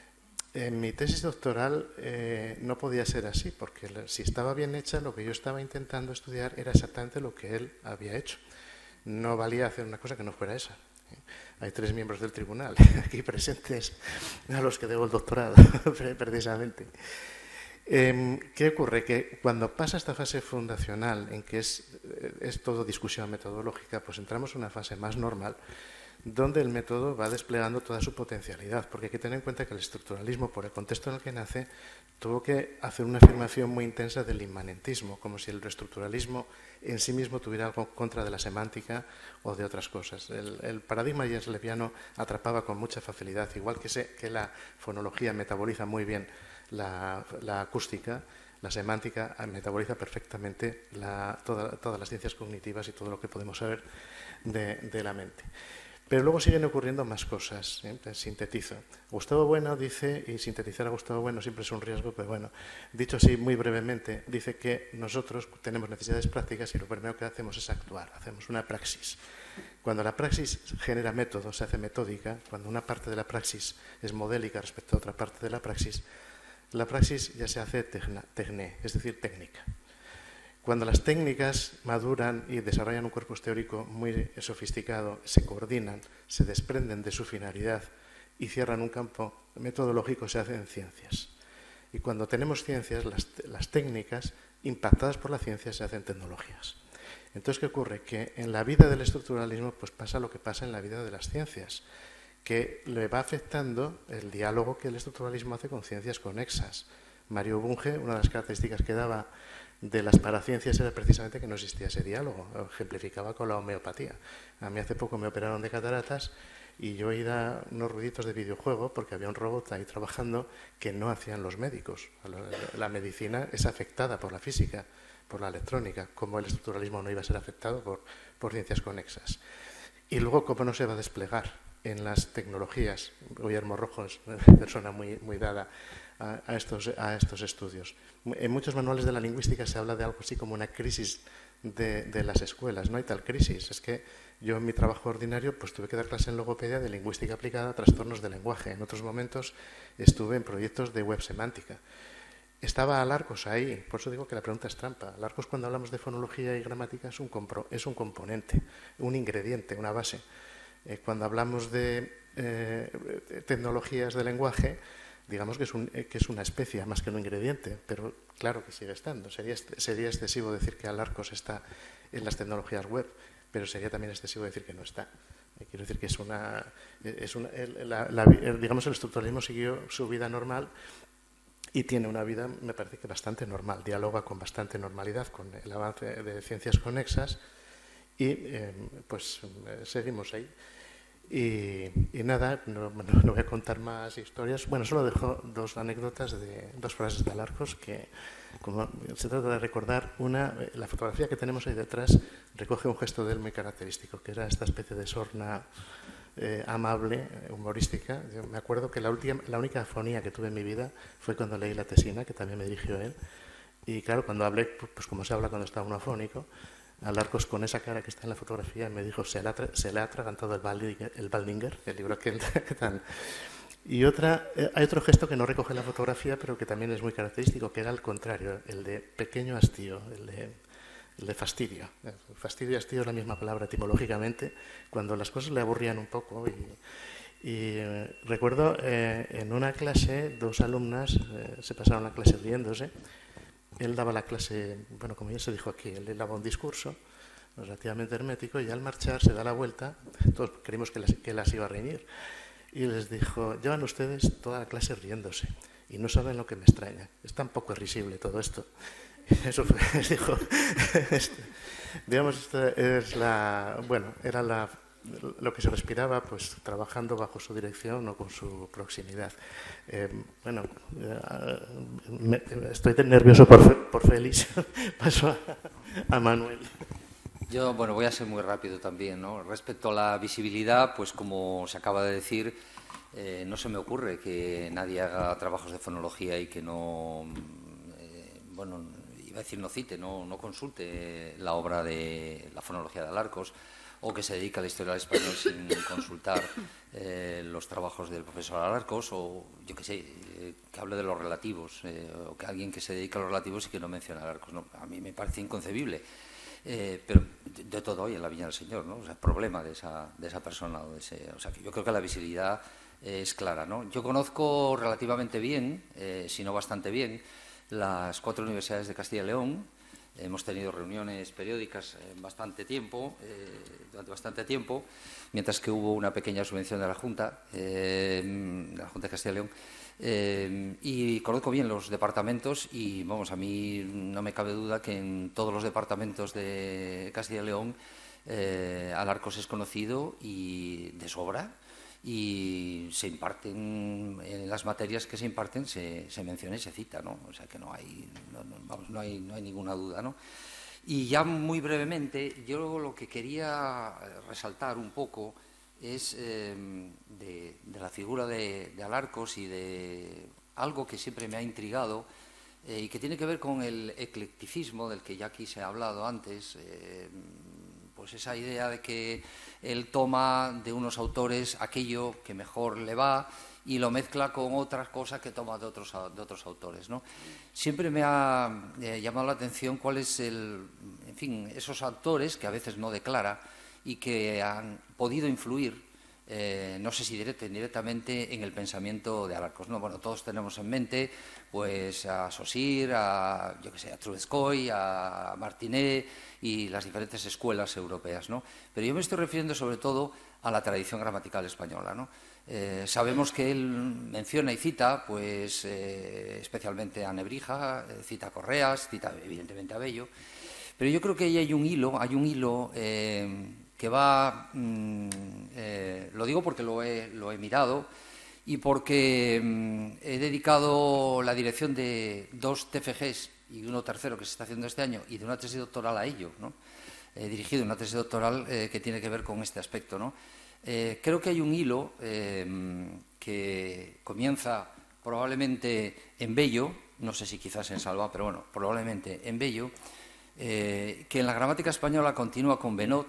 en mi tesis doctoral eh, no podía ser así, porque si estaba bien hecha, lo que yo estaba intentando estudiar era exactamente lo que él había hecho. No valía hacer una cosa que no fuera esa. Hay tres miembros del tribunal aquí presentes, a los que debo el doctorado, precisamente. Eh, ¿Qué ocurre? Que cuando pasa esta fase fundacional, en que es, es todo discusión metodológica, pues entramos en una fase más normal, donde el método va desplegando toda su potencialidad, porque hay que tener en cuenta que el estructuralismo, por el contexto en el que nace, tuvo que hacer una afirmación muy intensa del inmanentismo, como si el reestructuralismo en sí mismo tuviera algo contra de la semántica o de otras cosas. El, el paradigma jensleviano atrapaba con mucha facilidad, igual que, sé que la fonología metaboliza muy bien la, la acústica, la semántica metaboliza perfectamente la, toda, todas las ciencias cognitivas y todo lo que podemos saber de, de la mente. Pero luego siguen ocurriendo más cosas, ¿eh? Sintetizo. Gustavo Bueno dice, y sintetizar a Gustavo Bueno siempre es un riesgo, pero bueno, dicho así muy brevemente, dice que nosotros tenemos necesidades prácticas y lo primero que hacemos es actuar, hacemos una praxis. Cuando la praxis genera método, se hace metódica, cuando una parte de la praxis es modélica respecto a otra parte de la praxis, la praxis ya se hace tecné, es decir, técnica. Cuando las técnicas maduran y desarrollan un corpus teórico muy sofisticado, se coordinan, se desprenden de su finalidad y cierran un campo metodológico, se hacen ciencias. Y cuando tenemos ciencias, las, las técnicas impactadas por la ciencia se hacen tecnologías. Entonces, ¿qué ocurre? Que en la vida del estructuralismo pues pasa lo que pasa en la vida de las ciencias, que le va afectando el diálogo que el estructuralismo hace con ciencias conexas. Mario Bunge, una de las características que daba de las paraciencias era precisamente que no existía ese diálogo, lo ejemplificaba con la homeopatía. A mí hace poco me operaron de cataratas y yo oía unos ruiditos de videojuego porque había un robot ahí trabajando que no hacían los médicos. La medicina es afectada por la física, por la electrónica, como el estructuralismo no iba a ser afectado por, por ciencias conexas. Y luego, ¿cómo no se va a desplegar en las tecnologías? Guillermo Rojo es una persona muy, muy dada a, a, estos, a estos estudios. En muchos manuales de la lingüística se habla de algo así como una crisis de, de las escuelas. No hay tal crisis. Es que yo en mi trabajo ordinario pues tuve que dar clase en logopedia de lingüística aplicada a trastornos de lenguaje. En otros momentos estuve en proyectos de web semántica. Estaba Alarcos ahí, por eso digo que la pregunta es trampa. Alarcos, cuando hablamos de fonología y gramática, es un, compro, es un componente, un ingrediente, una base. Eh, cuando hablamos de eh, tecnologías de lenguaje, digamos que es, un, eh, que es una especie más que un ingrediente, pero claro que sigue estando. Sería, sería excesivo decir que Alarcos está en las tecnologías web, pero sería también excesivo decir que no está. Eh, quiero decir que es una... Es una el, la, la, el, digamos, el estructuralismo siguió su vida normal y tiene una vida, me parece que bastante normal, dialoga con bastante normalidad con el avance de ciencias conexas y eh, pues eh, seguimos ahí. Y, y nada, no, no, no voy a contar más historias. Bueno, solo dejo dos anécdotas, de dos frases de Alarcos que como se trata de recordar. Una, la fotografía que tenemos ahí detrás recoge un gesto de él muy característico, que era esta especie de sorna eh, amable, humorística. Yo me acuerdo que la, última, la única afonía que tuve en mi vida fue cuando leí La Tesina, que también me dirigió él. Y claro, cuando hablé, pues como se habla cuando está uno afónico, Alarcos, con esa cara que está en la fotografía, me dijo: se le ha, se le ha atragantado el Baldinger, el, Baldinger, el libro que, que tan... Y otra, eh, hay otro gesto que no recoge la fotografía, pero que también es muy característico, que era al contrario, el de pequeño hastío, el de, el de fastidio. Fastidio y hastío es la misma palabra etimológicamente, cuando las cosas le aburrían un poco. Y, y eh, recuerdo eh, en una clase, dos alumnas eh, se pasaron la clase riéndose. Él daba la clase, bueno, como ya se dijo aquí, él daba un discurso relativamente hermético y al marchar se da la vuelta, todos creímos que las, que las iba a reñir, y les dijo: llevan ustedes toda la clase riéndose y no saben lo que me extraña, es tan poco risible todo esto. Eso fue, dijo, digamos, esta es la, bueno, era la, lo que se respiraba pues trabajando bajo su dirección o con su proximidad. Eh, bueno, eh, me, estoy nervioso por, por Félix. Paso a, a Manuel. Yo, bueno, voy a ser muy rápido también, ¿no? Respecto a la visibilidad, pues como se acaba de decir, eh, no se me ocurre que nadie haga trabajos de fonología y que no, eh, bueno, iba a decir no cite, no, no consulte la obra de la fonología de Alarcos, o que se dedica a la historia del español sin consultar eh, los trabajos del profesor Alarcos, o yo qué sé, eh, que hable de los relativos, eh, o que alguien que se dedica a los relativos y que no menciona a Alarcos. No, a mí me parece inconcebible, eh, pero de, de todo hoy en la Viña del Señor, ¿no? O sea, el problema de esa, de esa persona. O, de ese, o sea, que yo creo que la visibilidad eh, es clara, ¿no? Yo conozco relativamente bien, eh, si no bastante bien, las cuatro universidades de Castilla y León. Hemos tenido reuniones periódicas en bastante tiempo, eh, durante bastante tiempo, mientras que hubo una pequeña subvención de la Junta, eh, de la Junta de Castilla y León, eh, y conozco bien los departamentos y, vamos, a mí no me cabe duda que en todos los departamentos de Castilla y León eh, Alarcos es conocido y de sobra, y se imparten, en las materias que se imparten se, se menciona y se cita, ¿no? O sea que no hay, no, no, vamos, no hay, no hay ninguna duda, ¿no? Y ya muy brevemente, yo lo que quería resaltar un poco es eh, de, de la figura de, de Alarcos y de algo que siempre me ha intrigado eh, y que tiene que ver con el eclecticismo del que ya aquí se ha hablado antes. eh, Pues esa idea de que él toma de unos autores aquello que mejor le va y lo mezcla con otras cosas que toma de otros, de otros autores, ¿no? Siempre me ha eh, llamado la atención cuál es el, en fin, esos autores que a veces no declara y que han podido influir eh, no sé si directa o indirectamente, en el pensamiento de Alarcos, ¿no? Bueno, todos tenemos en mente pues, a Saussure, a, yo que sé, a Trubetskoy, a Martinet y las diferentes escuelas europeas, ¿no? Pero yo me estoy refiriendo sobre todo a la tradición gramatical española, ¿no? Eh, sabemos que él menciona y cita, pues, eh, especialmente a Nebrija, eh, cita a Correas, cita evidentemente a Bello, pero yo creo que ahí hay un hilo, hay un hilo eh, que va, mm, eh, lo digo porque lo he, lo he mirado y porque mm, he dedicado la dirección de dos T F Gs y uno tercero que se está haciendo este año y de una tesis doctoral a ello, ¿no? He dirigido una tesis doctoral eh, que tiene que ver con este aspecto, ¿no? Eh, creo que hay un hilo eh, que comienza probablemente en Bello, no sé si quizás en Salva, pero bueno, probablemente en Bello, eh, que en la gramática española continúa con Benot,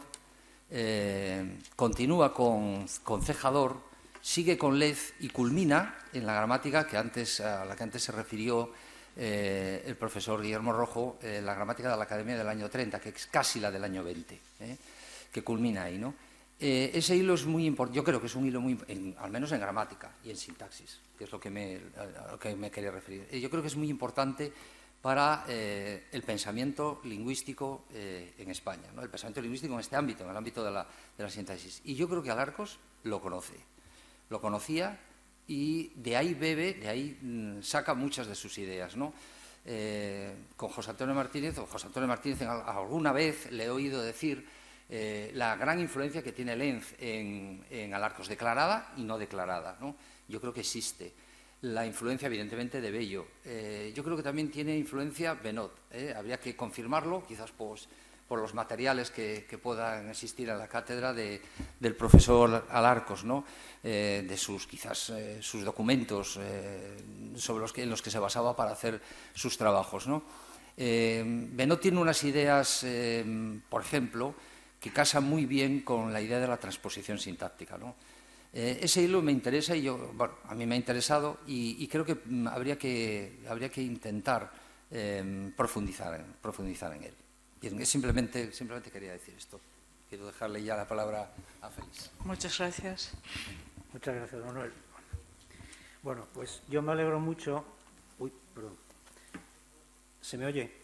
eh, continúa con, con Cejador, sigue con Lez y culmina en la gramática que antes, a la que antes se refirió eh, el profesor Guillermo Rojo, eh, la gramática de la Academia del año treinta, que es casi la del año veinte, eh, que culmina ahí, ¿no? Eh, ese hilo es muy importante, yo creo que es un hilo muy en, al menos en gramática y en sintaxis, que es lo que me, a lo que me quería referir. Eh, yo creo que es muy importante para eh, el pensamiento lingüístico eh, en España, ¿no? El pensamiento lingüístico en este ámbito, en el ámbito de la, de la sintaxis. Y yo creo que Alarcos lo conoce, lo conocía y de ahí bebe, de ahí mmm, saca muchas de sus ideas, ¿no? Eh, con José Antonio Martínez, o José Antonio Martínez alguna vez le he oído decir Eh, la gran influencia que tiene Lenz en, en Alarcos, declarada y no declarada, ¿no? Yo creo que existe. La influencia, evidentemente, de Bello. Eh, yo creo que también tiene influencia Benot. ¿eh? Habría que confirmarlo, quizás pues, por los materiales que, que puedan existir en la cátedra de, del profesor Alarcos, ¿no? Eh, de sus, quizás, eh, sus documentos eh, sobre los que, en los que se basaba para hacer sus trabajos, ¿no? Eh, Benot tiene unas ideas, eh, por ejemplo, que casa muy bien con la idea de la transposición sintáctica, ¿no? Eh, ese hilo me interesa y yo, bueno, a mí me ha interesado y, y creo que mm, habría que habría que intentar eh, profundizar, en, profundizar en él. Bien, simplemente, simplemente quería decir esto. Quiero dejarle ya la palabra a Félix. Muchas gracias. Muchas gracias, Manuel. Bueno, pues yo me alegro mucho. Uy, perdón. ¿Se me oye?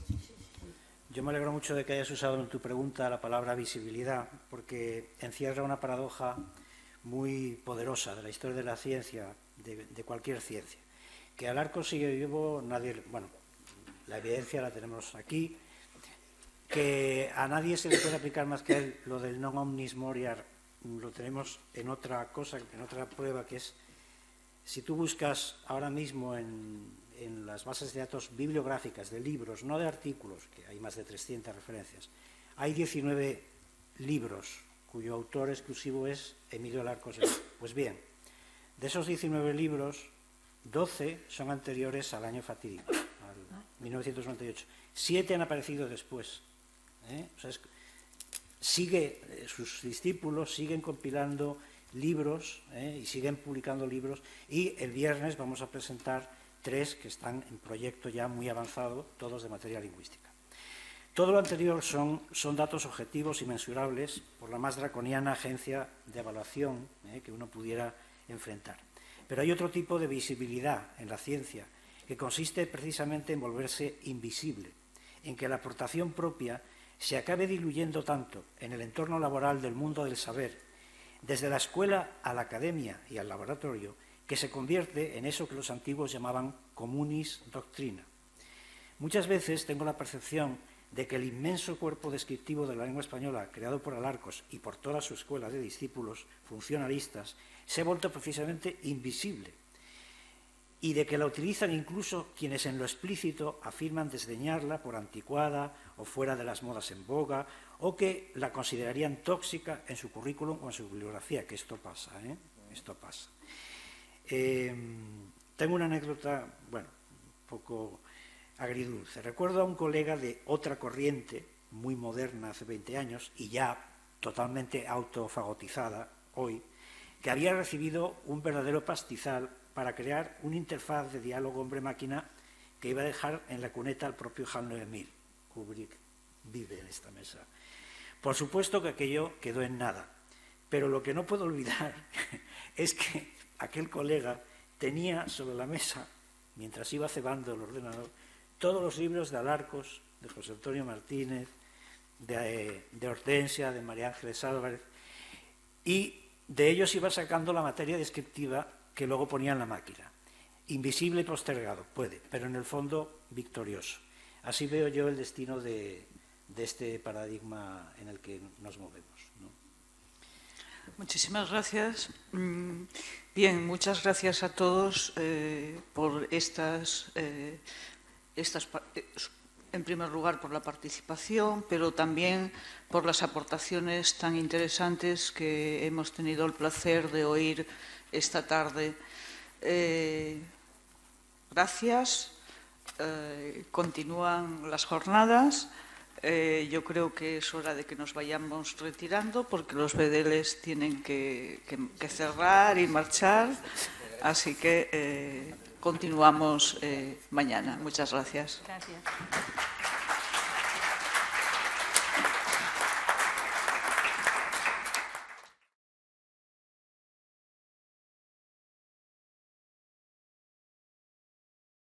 Yo me alegro mucho de que hayas usado en tu pregunta la palabra visibilidad, porque encierra una paradoja muy poderosa de la historia de la ciencia, de, de cualquier ciencia. Que Alarcos sigue vivo, nadie, bueno, la evidencia la tenemos aquí, que a nadie se le puede aplicar más que a él lo del non omnis moriar, lo tenemos en otra cosa, en otra prueba, que es, si tú buscas ahora mismo en... en las bases de datos bibliográficas de libros, no de artículos, que hay más de trescientas referencias, hay diecinueve libros cuyo autor exclusivo es Emilio Alarcos. Pues bien, de esos diecinueve libros, doce son anteriores al año fatídico, al mil novecientos noventa y ocho. Siete han aparecido después. ¿eh? O sea, es, sigue, eh, sus discípulos siguen compilando libros ¿eh? y siguen publicando libros, y el viernes vamos a presentar tres que están en proyecto ya muy avanzado, todos de materia lingüística. Todo lo anterior son, son datos objetivos y mensurables por la más draconiana agencia de evaluación eh, que uno pudiera enfrentar. Pero hay otro tipo de visibilidad en la ciencia que consiste precisamente en volverse invisible, en que la aportación propia se acabe diluyendo tanto en el entorno laboral del mundo del saber, desde la escuela a la academia y al laboratorio, que se convierte en eso que los antiguos llamaban communis doctrina. Muchas veces tengo la percepción de que el inmenso cuerpo descriptivo de la lengua española, creado por Alarcos y por toda su escuela de discípulos funcionalistas, se ha vuelto precisamente invisible, y de que la utilizan incluso quienes en lo explícito afirman desdeñarla por anticuada o fuera de las modas en boga, o que la considerarían tóxica en su currículum o en su bibliografía, que esto pasa, ¿eh? Esto pasa. Eh, tengo una anécdota, bueno, un poco agridulce. Recuerdo a un colega de otra corriente, muy moderna hace veinte años, y ya totalmente autofagotizada hoy, que había recibido un verdadero pastizal para crear una interfaz de diálogo hombre-máquina que iba a dejar en la cuneta al propio Jean Noemil. Kubrick vive en esta mesa. Por supuesto que aquello quedó en nada, Pero lo que no puedo olvidar es que aquel colega tenía sobre la mesa, mientras iba cebando el ordenador, todos los libros de Alarcos, de José Antonio Martínez, de, de Hortensia, de María Ángeles Álvarez, y de ellos iba sacando la materia descriptiva que luego ponía en la máquina. Invisible y postergado, puede, pero en el fondo victorioso. Así veo yo el destino de, de este paradigma en el que nos movemos, ¿no? Muchísimas gracias. Bien, muchas gracias a todos eh, por estas, eh, estas, en primer lugar por la participación, pero también por las aportaciones tan interesantes que hemos tenido el placer de oír esta tarde. Eh, gracias. Eh, continúan las jornadas. Eh, yo creo que es hora de que nos vayamos retirando porque los bedeles tienen que, que, que cerrar y marchar. Así que eh, continuamos eh, mañana. Muchas gracias. Gracias.